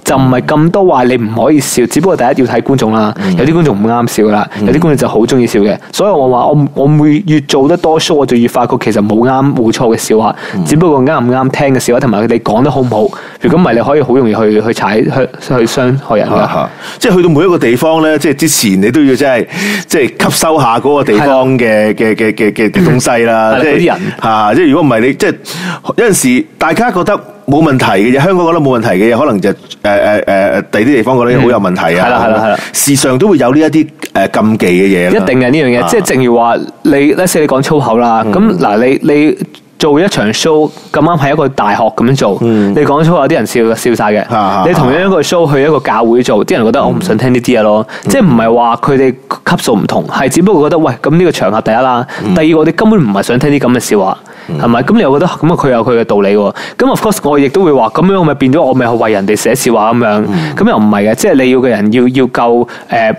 就唔係咁多話你唔可以笑，只不過第一要睇觀眾啦，有啲觀眾唔啱笑啦，有啲觀眾就好中意笑嘅，所以我話我會越做得多 show， 我就越發覺其實冇啱冇錯嘅笑話，只不過啱唔啱聽嘅笑話，同埋佢哋講得好唔好。如果唔係，你可以好容易去踩去傷害人噶。 即係去到每一個地方咧，即係之前你都要即係吸收下嗰個地方嘅東西啦。即係啲人即係如果唔係你即係有陣時大家覺得冇問題嘅嘢，香港覺得冇問題嘅嘢，可能就第啲地方覺得好有問題啊。係啦，時常都會有呢一啲禁忌嘅嘢。一定嘅呢樣嘢，即係正如話let's say你講粗口啦，咁嗱你做一場 show 咁啱喺一個大學咁樣做，你講粗口啲人笑晒嘅。你同樣一個 show 去一個教會做，啲人覺得我唔想聽呢啲嘢咯。即係唔係話佢哋級數唔同，係只不過覺得喂，咁呢個場合第一啦，第二我哋根本唔係想聽啲咁嘅笑話，係咪？咁你又覺得咁佢有佢嘅道理喎。咁 of course 我亦都會話，咁樣我咪變咗我咪去為人哋寫笑話咁樣。咁又唔係嘅，即係你要嘅人要夠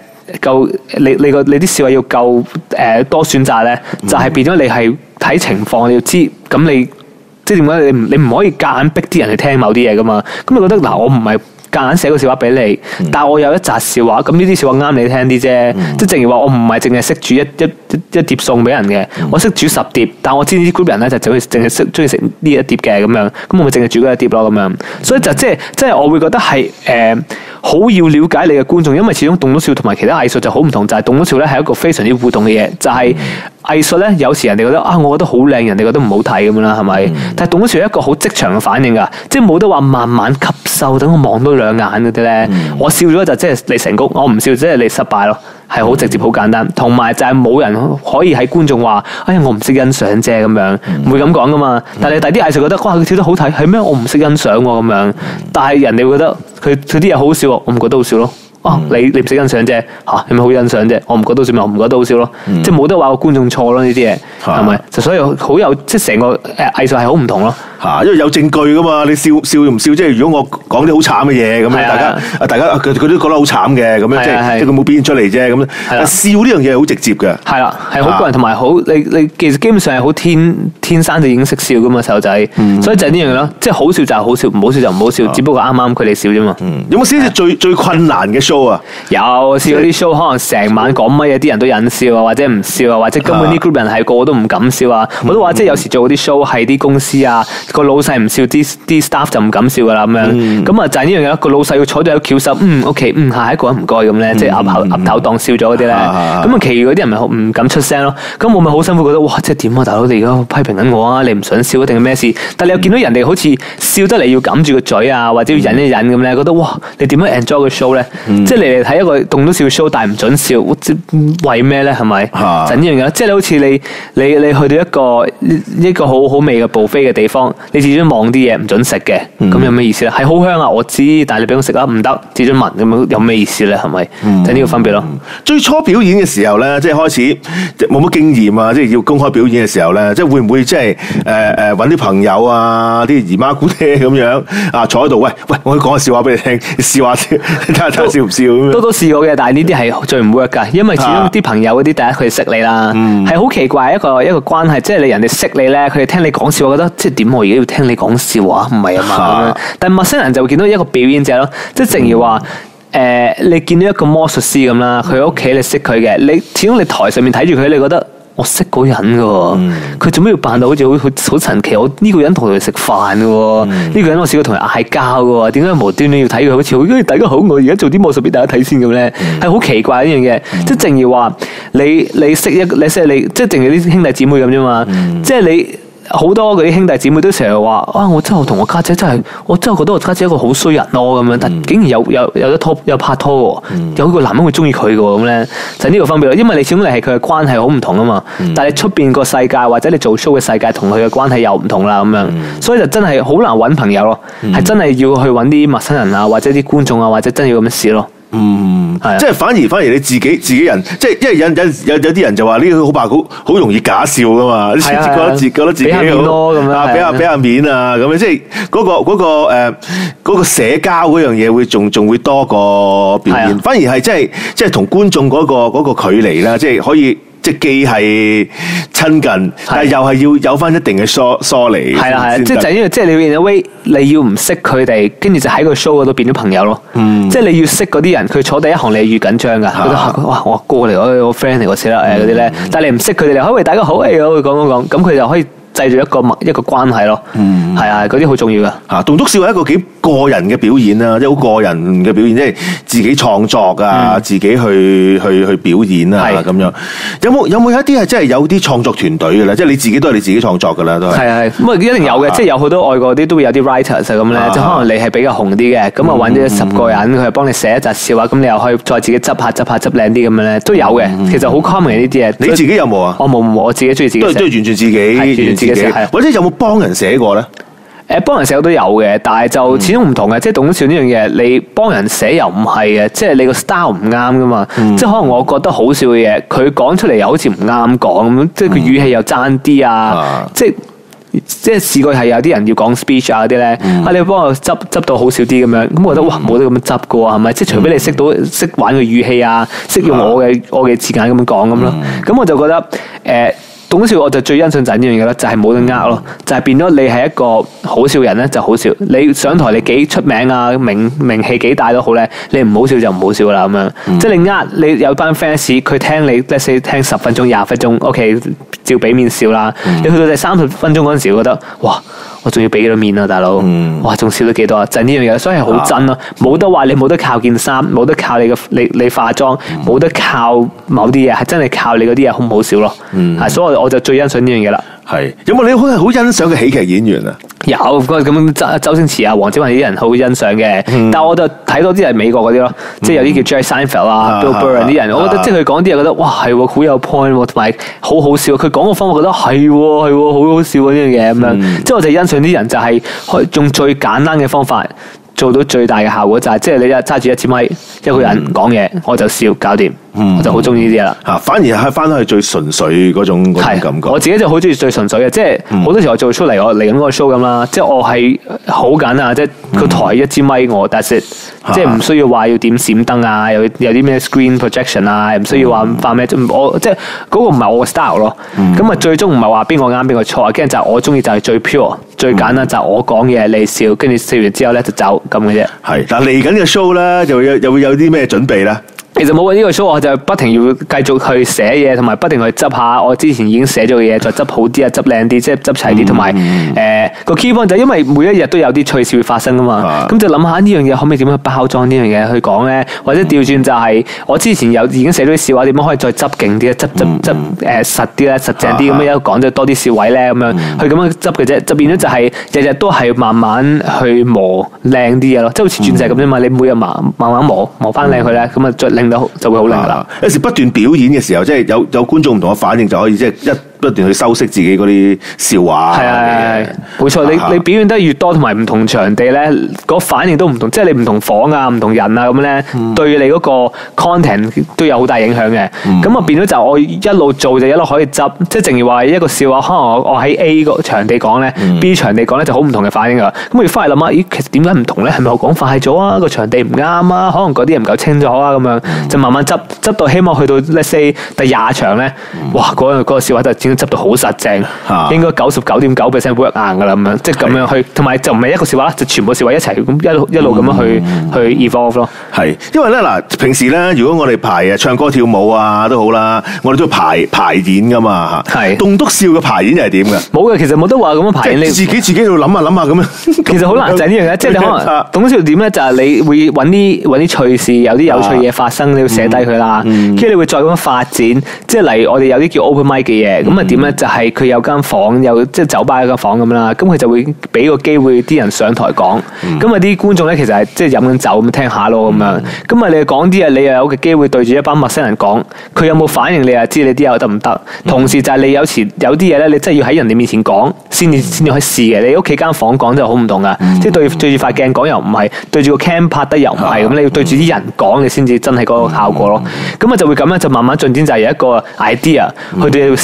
你啲笑話要夠多選擇咧，就係變咗你係睇情況，你要知咁你即係點解你唔可以夾硬逼啲人去聽某啲嘢噶嘛？咁你覺得嗱，我唔係夾硬寫個笑話俾你，但係我有一紮笑話，咁呢啲笑話啱你聽啲啫。即係正如話，我唔係淨係識煮一碟餸俾人嘅，我識煮10碟，但我知啲 group 人咧就淨係識中意食呢一碟嘅咁樣，咁我咪淨係煮嗰一碟咯咁樣。所以就即係我會覺得係好要了解你嘅觀眾，因為始終棟篤笑同埋其他藝術就好唔同，就係棟篤笑咧係一個非常之互動嘅嘢，就係藝術咧有時人哋覺得我覺得好靚，人哋覺得唔好睇咁樣啦，係咪？但係棟篤笑係一個好即場嘅反應噶，即係冇得話慢慢吸收，等我望多兩眼嗰啲咧，我笑咗就即係你成功，我唔笑即係你失敗咯。係好直接好簡單，同埋就係冇人可以喺觀眾話，我唔識欣賞啫咁樣，唔會咁講噶嘛。但係你第啲藝術覺得，哇佢跳得好睇，係咩？我唔識欣賞喎咁樣。但係人哋會覺得佢啲嘢好笑，我唔覺得好笑咯。你唔識欣賞啫，有咩好欣賞啫？我唔覺得好笑咪我唔覺得好笑咯。即係冇得話個觀眾錯咯呢啲嘢，係咪？就所以好有即係成個藝術係好唔同咯。因為有證據噶嘛，你笑唔笑？即係如果我講啲好慘嘅嘢咁樣，大家佢都覺得好慘嘅咁樣，即係佢冇表現出嚟啫咁樣。笑呢樣嘢係好直接嘅，係啦，係好個人同埋好你其實基本上係好天生就已經識笑噶嘛細路仔，所以就係呢樣咯，即係好笑就係好笑，唔好笑就唔好笑，只不過啱啱佢哋笑啫嘛。有冇試過最困難嘅 show 啊？有試過啲 show 可能成晚講乜嘢，啲人都忍笑啊，或者唔笑啊，或者根本啲 group 人係個個都唔敢笑啊。我都話即係有時做嗰啲 show 係啲公司啊。個老細唔笑，啲 staff 就唔敢笑噶啦咁樣，咁啊就係呢樣嘢。個老細要坐住喺度翹手，OK，下一個人唔該咁咧，即係岌頭當笑咗嗰啲咧。咁啊，其餘嗰啲人咪唔敢出聲咯。咁我咪好辛苦，覺得哇，即係點啊，大佬你而家批評緊我啊，你唔想笑定係咩事？但係你又見到人哋好似笑得嚟要揞住個嘴啊，或者要忍一忍咁咧，覺得哇，你點樣 enjoy 個 show 咧？即係你嚟睇一個棟篤笑 show，但係唔准笑，為咩咧？係咪？就呢樣嘢，即係你好似你去到一個好好味嘅 buffet 嘅地方。你只准望啲嘢唔准食嘅，咁有咩意思咧？係好香啊，我知，但係你俾我食啊，唔得，只准聞咁樣，有咩意思咧？係咪？就呢個分別咯。最初表演嘅時候咧，即係開始冇乜經驗啊，即係要公開表演嘅時候咧，即係會唔會即係搵啲朋友啊，啲姨媽姑爹咁樣啊，坐喺度，喂，我可以講個笑話俾你聽，笑下先，睇下笑唔笑咁樣。都試過嘅，但係呢啲係最唔 work 噶，因為始終啲朋友嗰啲，第一佢哋識你啦，係好奇怪一個關係，即係你人哋識你咧，佢哋聽你講笑話，覺得即係點我而家要聽你講笑話，唔係啊嘛。但係陌生人就會見到一個表演者咯，即係正如話你見到一個魔術師咁啦，佢喺屋企你識佢嘅，你始終你台上面睇住佢，你覺得我識嗰人噶，佢做咩要扮到好似好神奇？我呢個人同佢食飯噶，呢個人我試過同佢嗌交噶，點解無端端要睇佢好似大家好，我而家做啲魔術俾大家睇先咁咧？係好奇怪呢樣嘢，即係正如話你識即係正如啲兄弟姊妹咁啫嘛，即係你。好多嗰啲兄弟姊妹都成日話我真係同我家姐真係，我真係覺得我家姐一個好衰人咯咁樣，但竟然有得拖有拍拖喎，有個男人會中意佢嘅咁咧，就係呢個分別咯。因為你始終你係佢嘅關係好唔同啊嘛，但係你出邊個世界或者你做 show 嘅世界同佢嘅關係又唔同啦咁樣，所以就真係好難揾朋友咯，係真係要去揾啲陌生人啊，或者啲觀眾啊，或者真係要咁樣試咯。即係反而你自己人，即係因為有啲人就話呢個好怕好容易假笑噶嘛，覺得自己俾下面咯咁樣，俾下面啊咁樣，即係嗰個社交嗰樣嘢會仲會多過表演，反而係即係同觀眾嗰個距離啦，即係可以。 即係既係親近，但係又係要有翻一定嘅疏離。 係啦係啦，即係因為即係你 in a way 你要唔識佢哋，跟住就喺個 show 嗰度變咗朋友咯。即係你要識嗰啲人，佢坐第一行你係越緊張噶，覺得哇我過嚟我 friend 嚟我死啦嗰啲咧，但係你唔識佢哋，你可以大家好，我會講，咁佢就可以製造一個關係咯。係啊，嗰啲好重要噶。嚇， 棟篤笑係一個幾個人嘅表演啦，即係好個人嘅表演，即係自己創作啊，自己去表演啊咁樣。有冇一啲係真係有啲創作團隊嘅咧？即係你自己都係你自己創作㗎啦，都係。係咁啊，一定有嘅，即係有好多外國啲都會有啲 writers 咁咧，即係可能你係比較紅啲嘅，咁啊揾咗10個人，佢係幫你寫一集笑話，咁你又可以再自己執下執靚啲咁樣咧，都有嘅。其實好 common 呢啲嘢。 你自己有冇啊？ 我冇，我自己中意自己寫。 都係完全自己寫，或者有冇幫人寫過咧？ 幫人寫我都有嘅，但係就始終唔同嘅，即係棟篤笑呢樣嘢，你幫人寫又唔係嘅，即係你個 style 唔啱噶嘛，即係可能我覺得好笑嘅嘢，佢講出嚟又好似唔啱講咁，即係佢語氣又爭啲啊，即係試過係有啲人要講 speech 啊嗰啲咧，你幫我執到好笑啲咁樣，咁我覺得哇冇得咁樣執噶喎，係咪？即係除非你識玩個語氣啊，識用我嘅字眼咁樣講咁咯，咁我就覺得棟篤笑我就最欣賞就係呢樣嘢啦，就係冇得呃咯，就係變咗你係一個好笑人咧就好笑，你上台你幾出名啊名氣幾大都好咧，你唔好笑就唔好笑啦咁樣，即係你有班 fans 佢聽你 let's say 聽10分鐘20分鐘 OK 照俾面笑啦，你去到第30分鐘嗰陣時覺得哇我仲要俾幾多面啊大佬，哇仲笑咗幾多啊，就係呢樣嘢，所以係好真咯，冇得話你冇得靠件衫，冇得靠你化妝，冇得靠某啲嘢，係真係靠你嗰啲嘢好唔好笑咯，所以我就最欣賞呢樣嘢啦。 係有冇你好欣賞嘅喜劇演員啊？ 有咁周星馳啊、黃子華啲人好欣賞嘅，但係我就睇到啲係美國嗰啲咯，即係有啲叫 Jerry Seinfeld 啊、Bill Burr 啲人，我覺得即係佢講啲嘢覺得哇係好有 point，同埋好好笑。佢講個方法覺得係好好笑呢樣嘢咁樣，即係我就欣賞啲人就係用最簡單嘅方法做到最大嘅效果，就係即係你揸住一支咪，一個人講嘢，我就笑搞掂。我就好中意呢啲啦， 反而係翻去最純粹嗰種感覺。我自己就好中意最純粹嘅，即係好多時候我做出嚟，我嚟緊嗰個 show 咁啦，即係我係好簡啊，即係個台一支咪我 that's it，即係唔需要話要點閃燈啊，有啲咩 screen projection 啊，唔需要話發咩，我即係嗰個唔係我嘅 style 咯。咁啊，最終唔係話邊個啱邊個錯，跟住就係我中意就係最 pure 最簡單，就係我講嘢你笑，跟住笑完之後咧就走咁嘅啫。 係，但係嚟緊嘅 show 咧，又會有啲咩準備咧？ 其實冇呢個 show，我就不停要繼續去寫嘢，同埋不停去執下我之前已經寫咗嘅嘢，再執好啲啊，執靚啲，即係執齊啲，同埋個 key point 就因為每一日都有啲趣事會發生噶嘛，咁就諗下呢樣嘢可唔可以點樣包裝呢樣嘢去講咧？或者調轉就係我之前已經寫咗啲笑話，點樣可以再執勁啲，執實啲咧，實正啲咁樣講咗多啲笑位咧，咁樣去咁樣執嘅啫，就變咗就係日日都係慢慢去磨靚啲嘢咯，即係好似鑽石咁啫嘛，你每日慢慢磨翻靚佢咧，咁啊再令到就會好靚啦。 有時不斷表演嘅時候，即係有觀眾唔同嘅反應，就可以即係不斷去修飾自己嗰啲笑話。係， 冇錯。你表演得越多，同埋唔同場地咧，嗰反應都唔同。即係你唔同房啊、唔同人啊咁咧，對你嗰個 content 都有好大影響嘅。咁啊變咗就我一路做就一路可以執。即係正如話一個笑話，可能我喺 A 個場地講咧，B 場地講咧就好唔同嘅反應噶。咁我要翻嚟諗下，咦，其實點解唔同咧？係咪我講快咗啊？個場地唔啱啊？可能嗰啲人唔夠清楚啊？咁樣就慢慢執到希望去到 let's say 第20場咧，哇！嗰個笑話就執到好實正，應該99.9% work 硬噶啦咁樣，即係咁樣去，同埋就唔係一個笑話，就全部笑話一齊咁一路咁樣去 evolve 咯。 係，因為咧嗱，平時咧如果我哋排唱歌跳舞啊都好啦，我哋都排演噶嘛嚇。係，棟篤笑嘅排演又係點嘅？冇嘅， 其實冇得話咁樣排演，你自己喺度諗下咁樣。 其實好難就係呢樣嘢，即係你可能棟篤笑點咧，就係你會揾啲趣事，有啲有趣嘢發生，你要寫低佢啦。跟住你會再咁樣發展，即係例如我哋有啲叫 open mic 嘅嘢，咁啊點咧？就係佢有間房，有即係酒吧有間房咁啦，咁佢就會俾個機會啲人上台講，咁啊啲觀眾咧其實係即係飲緊酒咁聽下咯咁樣，咁啊你講啲嘢，你又有個機會對住一班陌生人講，佢有冇反應你又知你啲嘢得唔得？同時就係你有啲嘢咧，你真係要喺人哋面前講，先至可以試嘅。你屋企間房講就好唔同噶，即係對住塊鏡講又唔係，對住個 cam 拍得又唔係，咁你要對住啲人講，你先至真係嗰個效果咯。咁啊就會咁樣就慢慢進展，就係有一個 idea，佢哋要寫低幾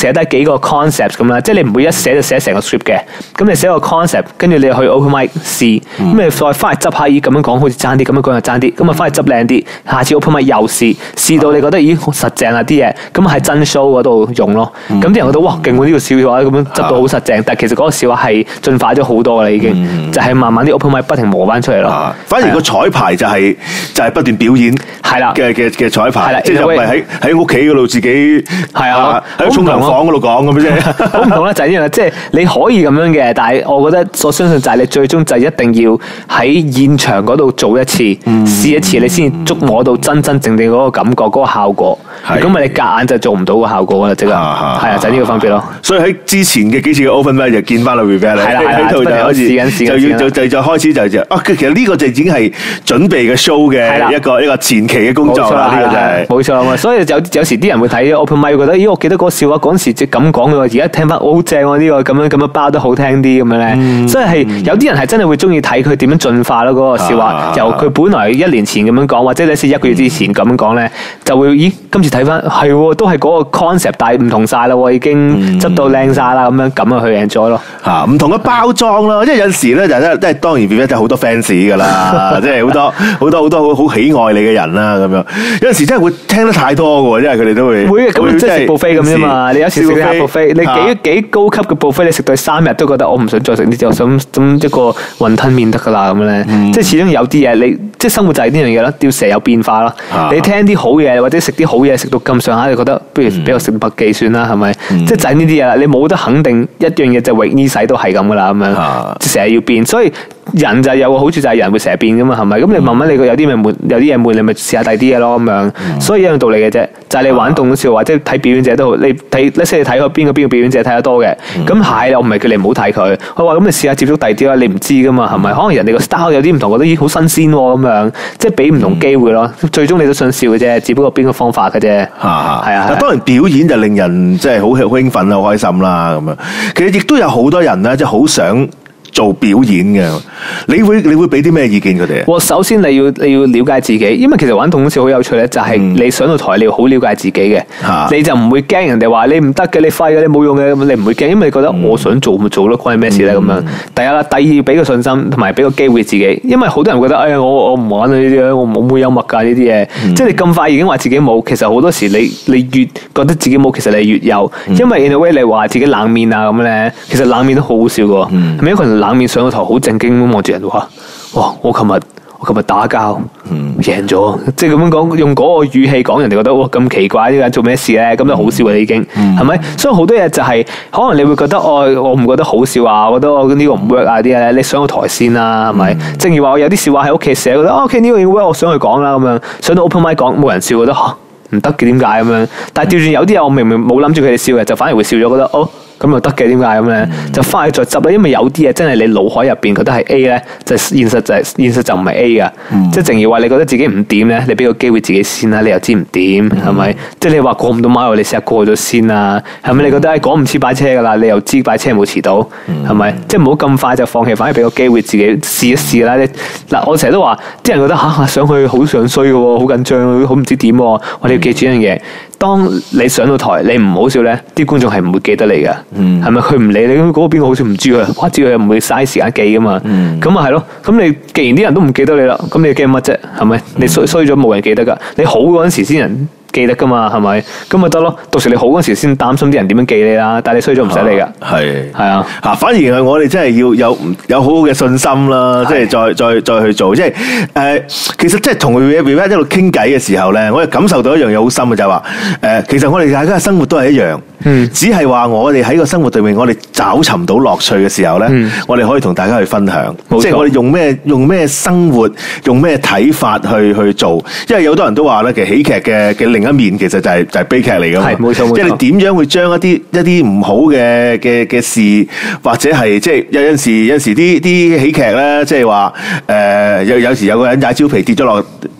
幾個 concept 咁啦，即係你唔會一寫就寫成個 script 嘅，咁你寫個 concept，跟住你去 open mic 試，咁你再翻嚟執下，咦咁樣講好似爭啲，咁樣講又爭啲，咁啊翻嚟執靚啲，下次 open mic 又試到你覺得咦實正啊啲嘢，咁喺真 show 嗰度用咯，咁啲人覺得哇勁喎呢個笑話咁樣執到好實正，但係其實嗰個笑話係進化咗好多啦已經，就係慢慢啲 open mic 不停磨翻出嚟咯。 反而個彩排就係不斷表演係啦嘅彩排，即係就唔係喺屋企嗰度自己係啊喺沖涼房嗰度講咁啫。 好唔同啦，就係呢樣，即係你可以咁樣嘅，但係我覺得我相信就係你最終就一定要喺現場嗰度做一次，試一次，你先捉摸到真真正正嗰個感覺、嗰個效果。咁咪你夾硬就做唔到個效果啦，即係係啊，就係呢個分別咯。 所以喺之前嘅幾次嘅 open mic 就見翻啦 Rivette 喺度就開始就開始就其實呢個就已經係準備嘅 show 嘅一個前期嘅工作啦。呢個就係冇錯。所以有時啲人會睇 open mic 覺得咦我記得嗰個笑話嗰陣時即係咁講嘅喎，而家聽翻好正喎，呢個咁樣包得好聽啲咁樣咧。所以係有啲人係真係會中意睇佢點樣進化咯，嗰個笑話由佢本來1年前咁樣講，或者你試1個月之前咁樣講咧，就會咦今次睇翻係都係嗰個 concept，但係唔同晒啦，已經執到靚晒啦，咁樣去 enjoy 咯。 唔同嘅包裝咯，即係有時咧就即係當然 Rivette 就好多 fans 噶啦，即係好多好喜愛你嘅人啦咁樣。有陣時真係會聽得太多嘅喎，因為佢哋都會咁即係食 buffet 咁啫嘛。你有時食下 buffet，你幾高級嘅 buffet，你食到3日都覺得我唔想再食呢啲，我想一個雲吞麵得噶啦咁樣咧。即係始終有啲嘢，你即係生活就係呢樣嘢咯，要成日有變化咯。你聽啲好嘢或者食啲好嘢，食到咁上下，你覺得不如俾我食麥記算啦，係咪？即係就係呢啲嘢啦。你冇得肯定一樣嘢就永呢世都係咁噶啦，咁樣成日要變，所以。人就有個好處就係人會成日變噶嘛，係咪？咁你慢慢你有啲嘢悶，有啲嘢悶，你咪試下第啲嘢咯咁樣。所以一樣道理嘅啫，就係你玩棟篤笑或者睇表演者都好，你睇你睇開邊個表演者睇得多嘅，咁係我唔係叫你唔好睇佢。我話咁你試下接觸第啲啦，你唔知噶嘛，係咪？可能人哋個 style 有啲唔同，覺得咦好新鮮咁樣，即係俾唔同機會咯。最終你都想笑嘅啫，只不過邊個方法嘅啫。係啊。當然表演就令人即係好興奮啦，好開心啦咁樣。其實亦都有好多人咧，即係好想做表演嘅，你會俾啲咩意見佢哋？我首先你要了解自己，因為其實玩棟篤笑好有趣咧，就係你上到台你要好了解自己嘅，你就唔會驚人哋話你唔得嘅，你廢嘅，你冇用嘅，咁你唔會驚，因為你覺得我想做咪做咯，關你咩事咧咁樣。第一啦，第二俾個信心同埋俾個機會自己，因為好多人覺得我唔玩呢啲，我冇幽默噶呢啲嘢，即係你咁快已經話自己冇，其實好多時你越覺得自己冇，其實你越有，因為 in a way 你話自己冷面啊咁咧，其實冷面都好好笑噶，係咪一個人冷面上到台好正經咁望住人話，哇！我琴日打交，贏咗，即係咁樣講，用嗰個語氣講，人哋覺得哇咁奇怪，呢個人做咩事咧？咁就好笑啦已經，係咪？所以好多嘢就係可能你會覺得我唔覺得好笑啊，我覺得我呢個唔 work 啊啲咧，你上到台先啦，係咪？正如話我有啲笑話喺屋企寫，覺得OK 呢個要 work，我想去講啦咁樣，上到 open mic 講冇人笑，覺得唔得嘅點解咁樣？但係調轉有啲嘢我明明冇諗住佢哋笑嘅，就反而會笑咗，覺得咁又得嘅，點解咁咧？就翻去再執啦，因為有啲嘢真係你腦海入邊覺得係 A 咧，就現實就唔係 A 噶。即係正如話你覺得自己唔掂咧，你俾個機會自己先啦，你又知唔掂係咪？即係你話過唔到馬，你試下過咗先啦，係咪？你覺得趕唔切擺車噶啦，你又知擺車冇遲到，係咪？即係唔好咁快就放棄，反而俾個機會自己試一試啦。嗱，我成日都話，啲人覺得上去好上衰嘅喎，好緊張，好唔知點。我哋要記住一樣嘢。當你上到台，你唔好笑咧，啲觀眾係唔會記得你噶，係咪？佢唔理你嗰個邊個好笑唔知佢，我知佢又唔會嘥時間記噶嘛，咁啊係咯。咁你既然啲人都唔記得你啦，咁你驚乜啫？係咪？你衰咗冇人記得噶，你好嗰陣時先人記得噶嘛，係咪？咁咪得咯。到時你好嗰陣時先擔心啲人點樣記你啦，但係你衰咗唔使理噶。係啊， 反而係我哋真係要有好好嘅信心啦，即係再去做。即係其實即係同 Rivette 一路傾偈嘅時候咧，我哋感受到一樣嘢好深嘅，就係話其實我哋大家嘅生活都係一樣，只係話我哋喺個生活裏面，我哋找尋到樂趣嘅時候咧，我哋可以同大家去分享。即係我哋用咩生活，用咩睇法去做。因為有好多人都話咧，其實喜劇嘅另一面其實就係悲劇嚟噶嘛。係冇錯，即係你點樣會將一啲唔好嘅事，或者係即係有陣時啲喜劇咧，即係話有時有個人踩蕉皮跌咗落跌。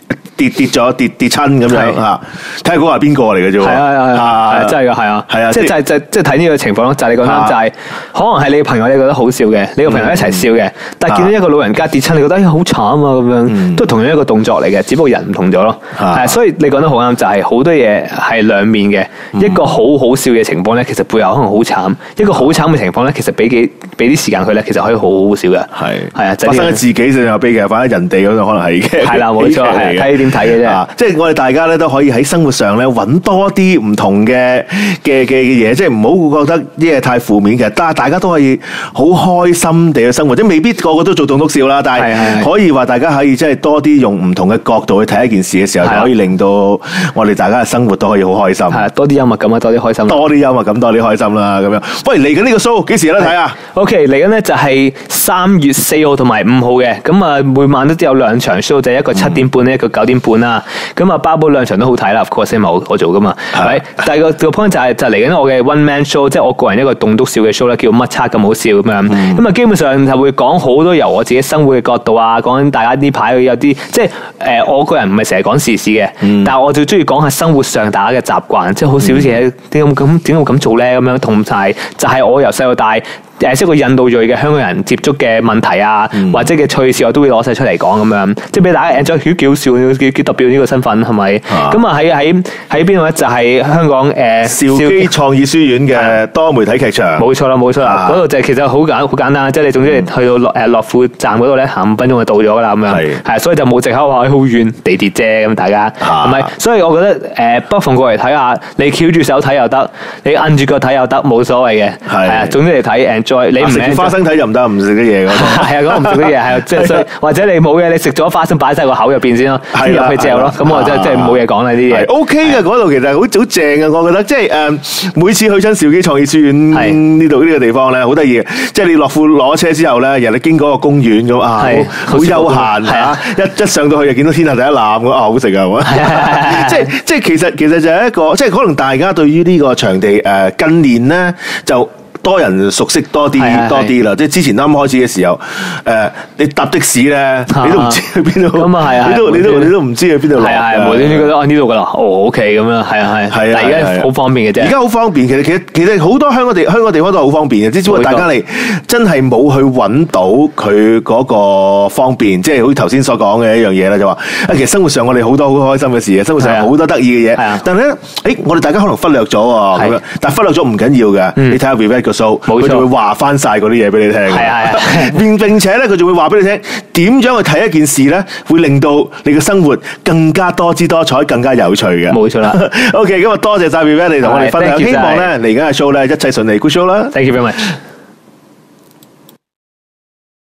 跌親咁樣嚇，睇下嗰個係邊個嚟嘅啫喎。 係真係㗎，係啊，即係睇呢個情況咯。就係你講緊就係可能係你嘅朋友，你覺得好笑嘅，你個朋友一齊笑嘅，但係見到一個老人家跌親，你覺得好慘啊咁樣，都同樣一個動作嚟嘅，只不過人唔同咗咯。係，所以你講得好啱，就係好多嘢係兩面嘅。一個好好笑嘅情況咧，其實背後可能好慘；一個好慘嘅情況咧，其實俾啲時間佢咧，其實可以好好笑嘅。係啊，發生喺自己身上有悲劇，發生喺人哋嗰度可能係嘅。 係啦，冇錯，係睇你點睇嘅啫。 即係我哋大家咧都可以喺生活上咧揾多啲唔同嘅嘢，即係唔好覺得啲嘢太負面嘅。但係大家都可以好開心地去生活，即係未必個個都做棟篤笑啦。但係可以話大家可以即係多啲用唔同嘅角度去睇一件事嘅時候，就可以令到我哋大家嘅生活都可以好開心。係多啲幽默感啊，多啲開心，多啲幽默感，多啲開心啦。咁樣，不如嚟緊呢個 show 幾時有得睇啊 ？OK， 嚟緊咧就係3月4號同埋5號嘅。咁啊，每晚都有2場 show，就係一個7點半咧，一個9點半啦。咁啊，包保2場都好睇啦。Of course，因為我做噶嘛，係咪？第二個 point 就係嚟緊我嘅 one man show，即係我個人一個棟篤笑嘅 show 咧，叫乜叉咁好笑咁樣。咁啊，基本上係會講好多由我自己生活嘅角度啊，講緊大家呢排有啲即係我個人唔係成日講時事嘅，但係我最中意講下生活上大家嘅習慣，即係好少嘢點解會咁做咧？咁樣同埋就係我由細到大。即係個印度裔嘅香港人接觸嘅問題啊，或者嘅趣事，我都會攞晒出嚟講咁樣，即係俾大家 enjoy 幾好笑，幾特別呢個身份係咪？咁啊喺邊度咧？就係香港兆基創意書院嘅多媒體劇場。 冇錯啦，嗰度就其實好簡單，即係你總之你去到樂富站嗰度咧，行5分鐘就到咗噶啦咁樣。係，所以就冇藉口話好遠地鐵啫咁大家係咪？所以我覺得不妨過嚟睇下，你翹住手睇又得，你摁住腳睇又得，冇所謂嘅。係啊，總之你睇你唔食花生睇就唔得，唔食啲嘢嗰度。 係啊，我唔食啲嘢，係啊，即係或者你冇嘅，你食咗花生擺晒個口入邊先咯，先入去嚼咯。咁我真係冇嘢講啦，啲嘢。 OK 嘅，嗰度其實好正嘅，我覺得即係每次去親兆基創意書院呢度呢個地方咧，好得意嘅。即係你落庫攞車之後咧，人哋經過個公園咁啊，好休閒嚇。一上到去就見到天下第一攬咁啊，好食啊！即係其實就係一個，即係可能大家對於呢個場地近年咧就多人熟悉多啲啦，即係之前啱開始嘅時候，你搭的士咧，你都唔知去邊度，咁啊係啊，你都唔知去邊度落， 係無端端覺得呢度噶啦，OK 咁樣，係啊，但係而家好方便嘅啫， 而家好方便，其實好多香港地方都好方便嘅，只不過大家嚟真係冇去揾到佢嗰個方便，即係好似頭先所講嘅一樣嘢啦，就話其實生活上我哋好多好開心嘅事，生活上好多得意嘅嘢，但係咧，我哋大家可能忽略咗喎，咁樣，但係忽略咗唔緊要嘅，你睇下 Vivian 個 show，佢就會話翻晒嗰啲嘢俾你聽，並且咧佢就會話俾你聽點樣去睇一件事咧，會令到你嘅生活更加多姿多彩，更加有趣嘅。 冇錯啦。 OK，咁啊多謝晒 Vivian 你同我哋分享，希望咧嚟緊嘅 show 咧一切順利，good show 啦。 Thank you very much。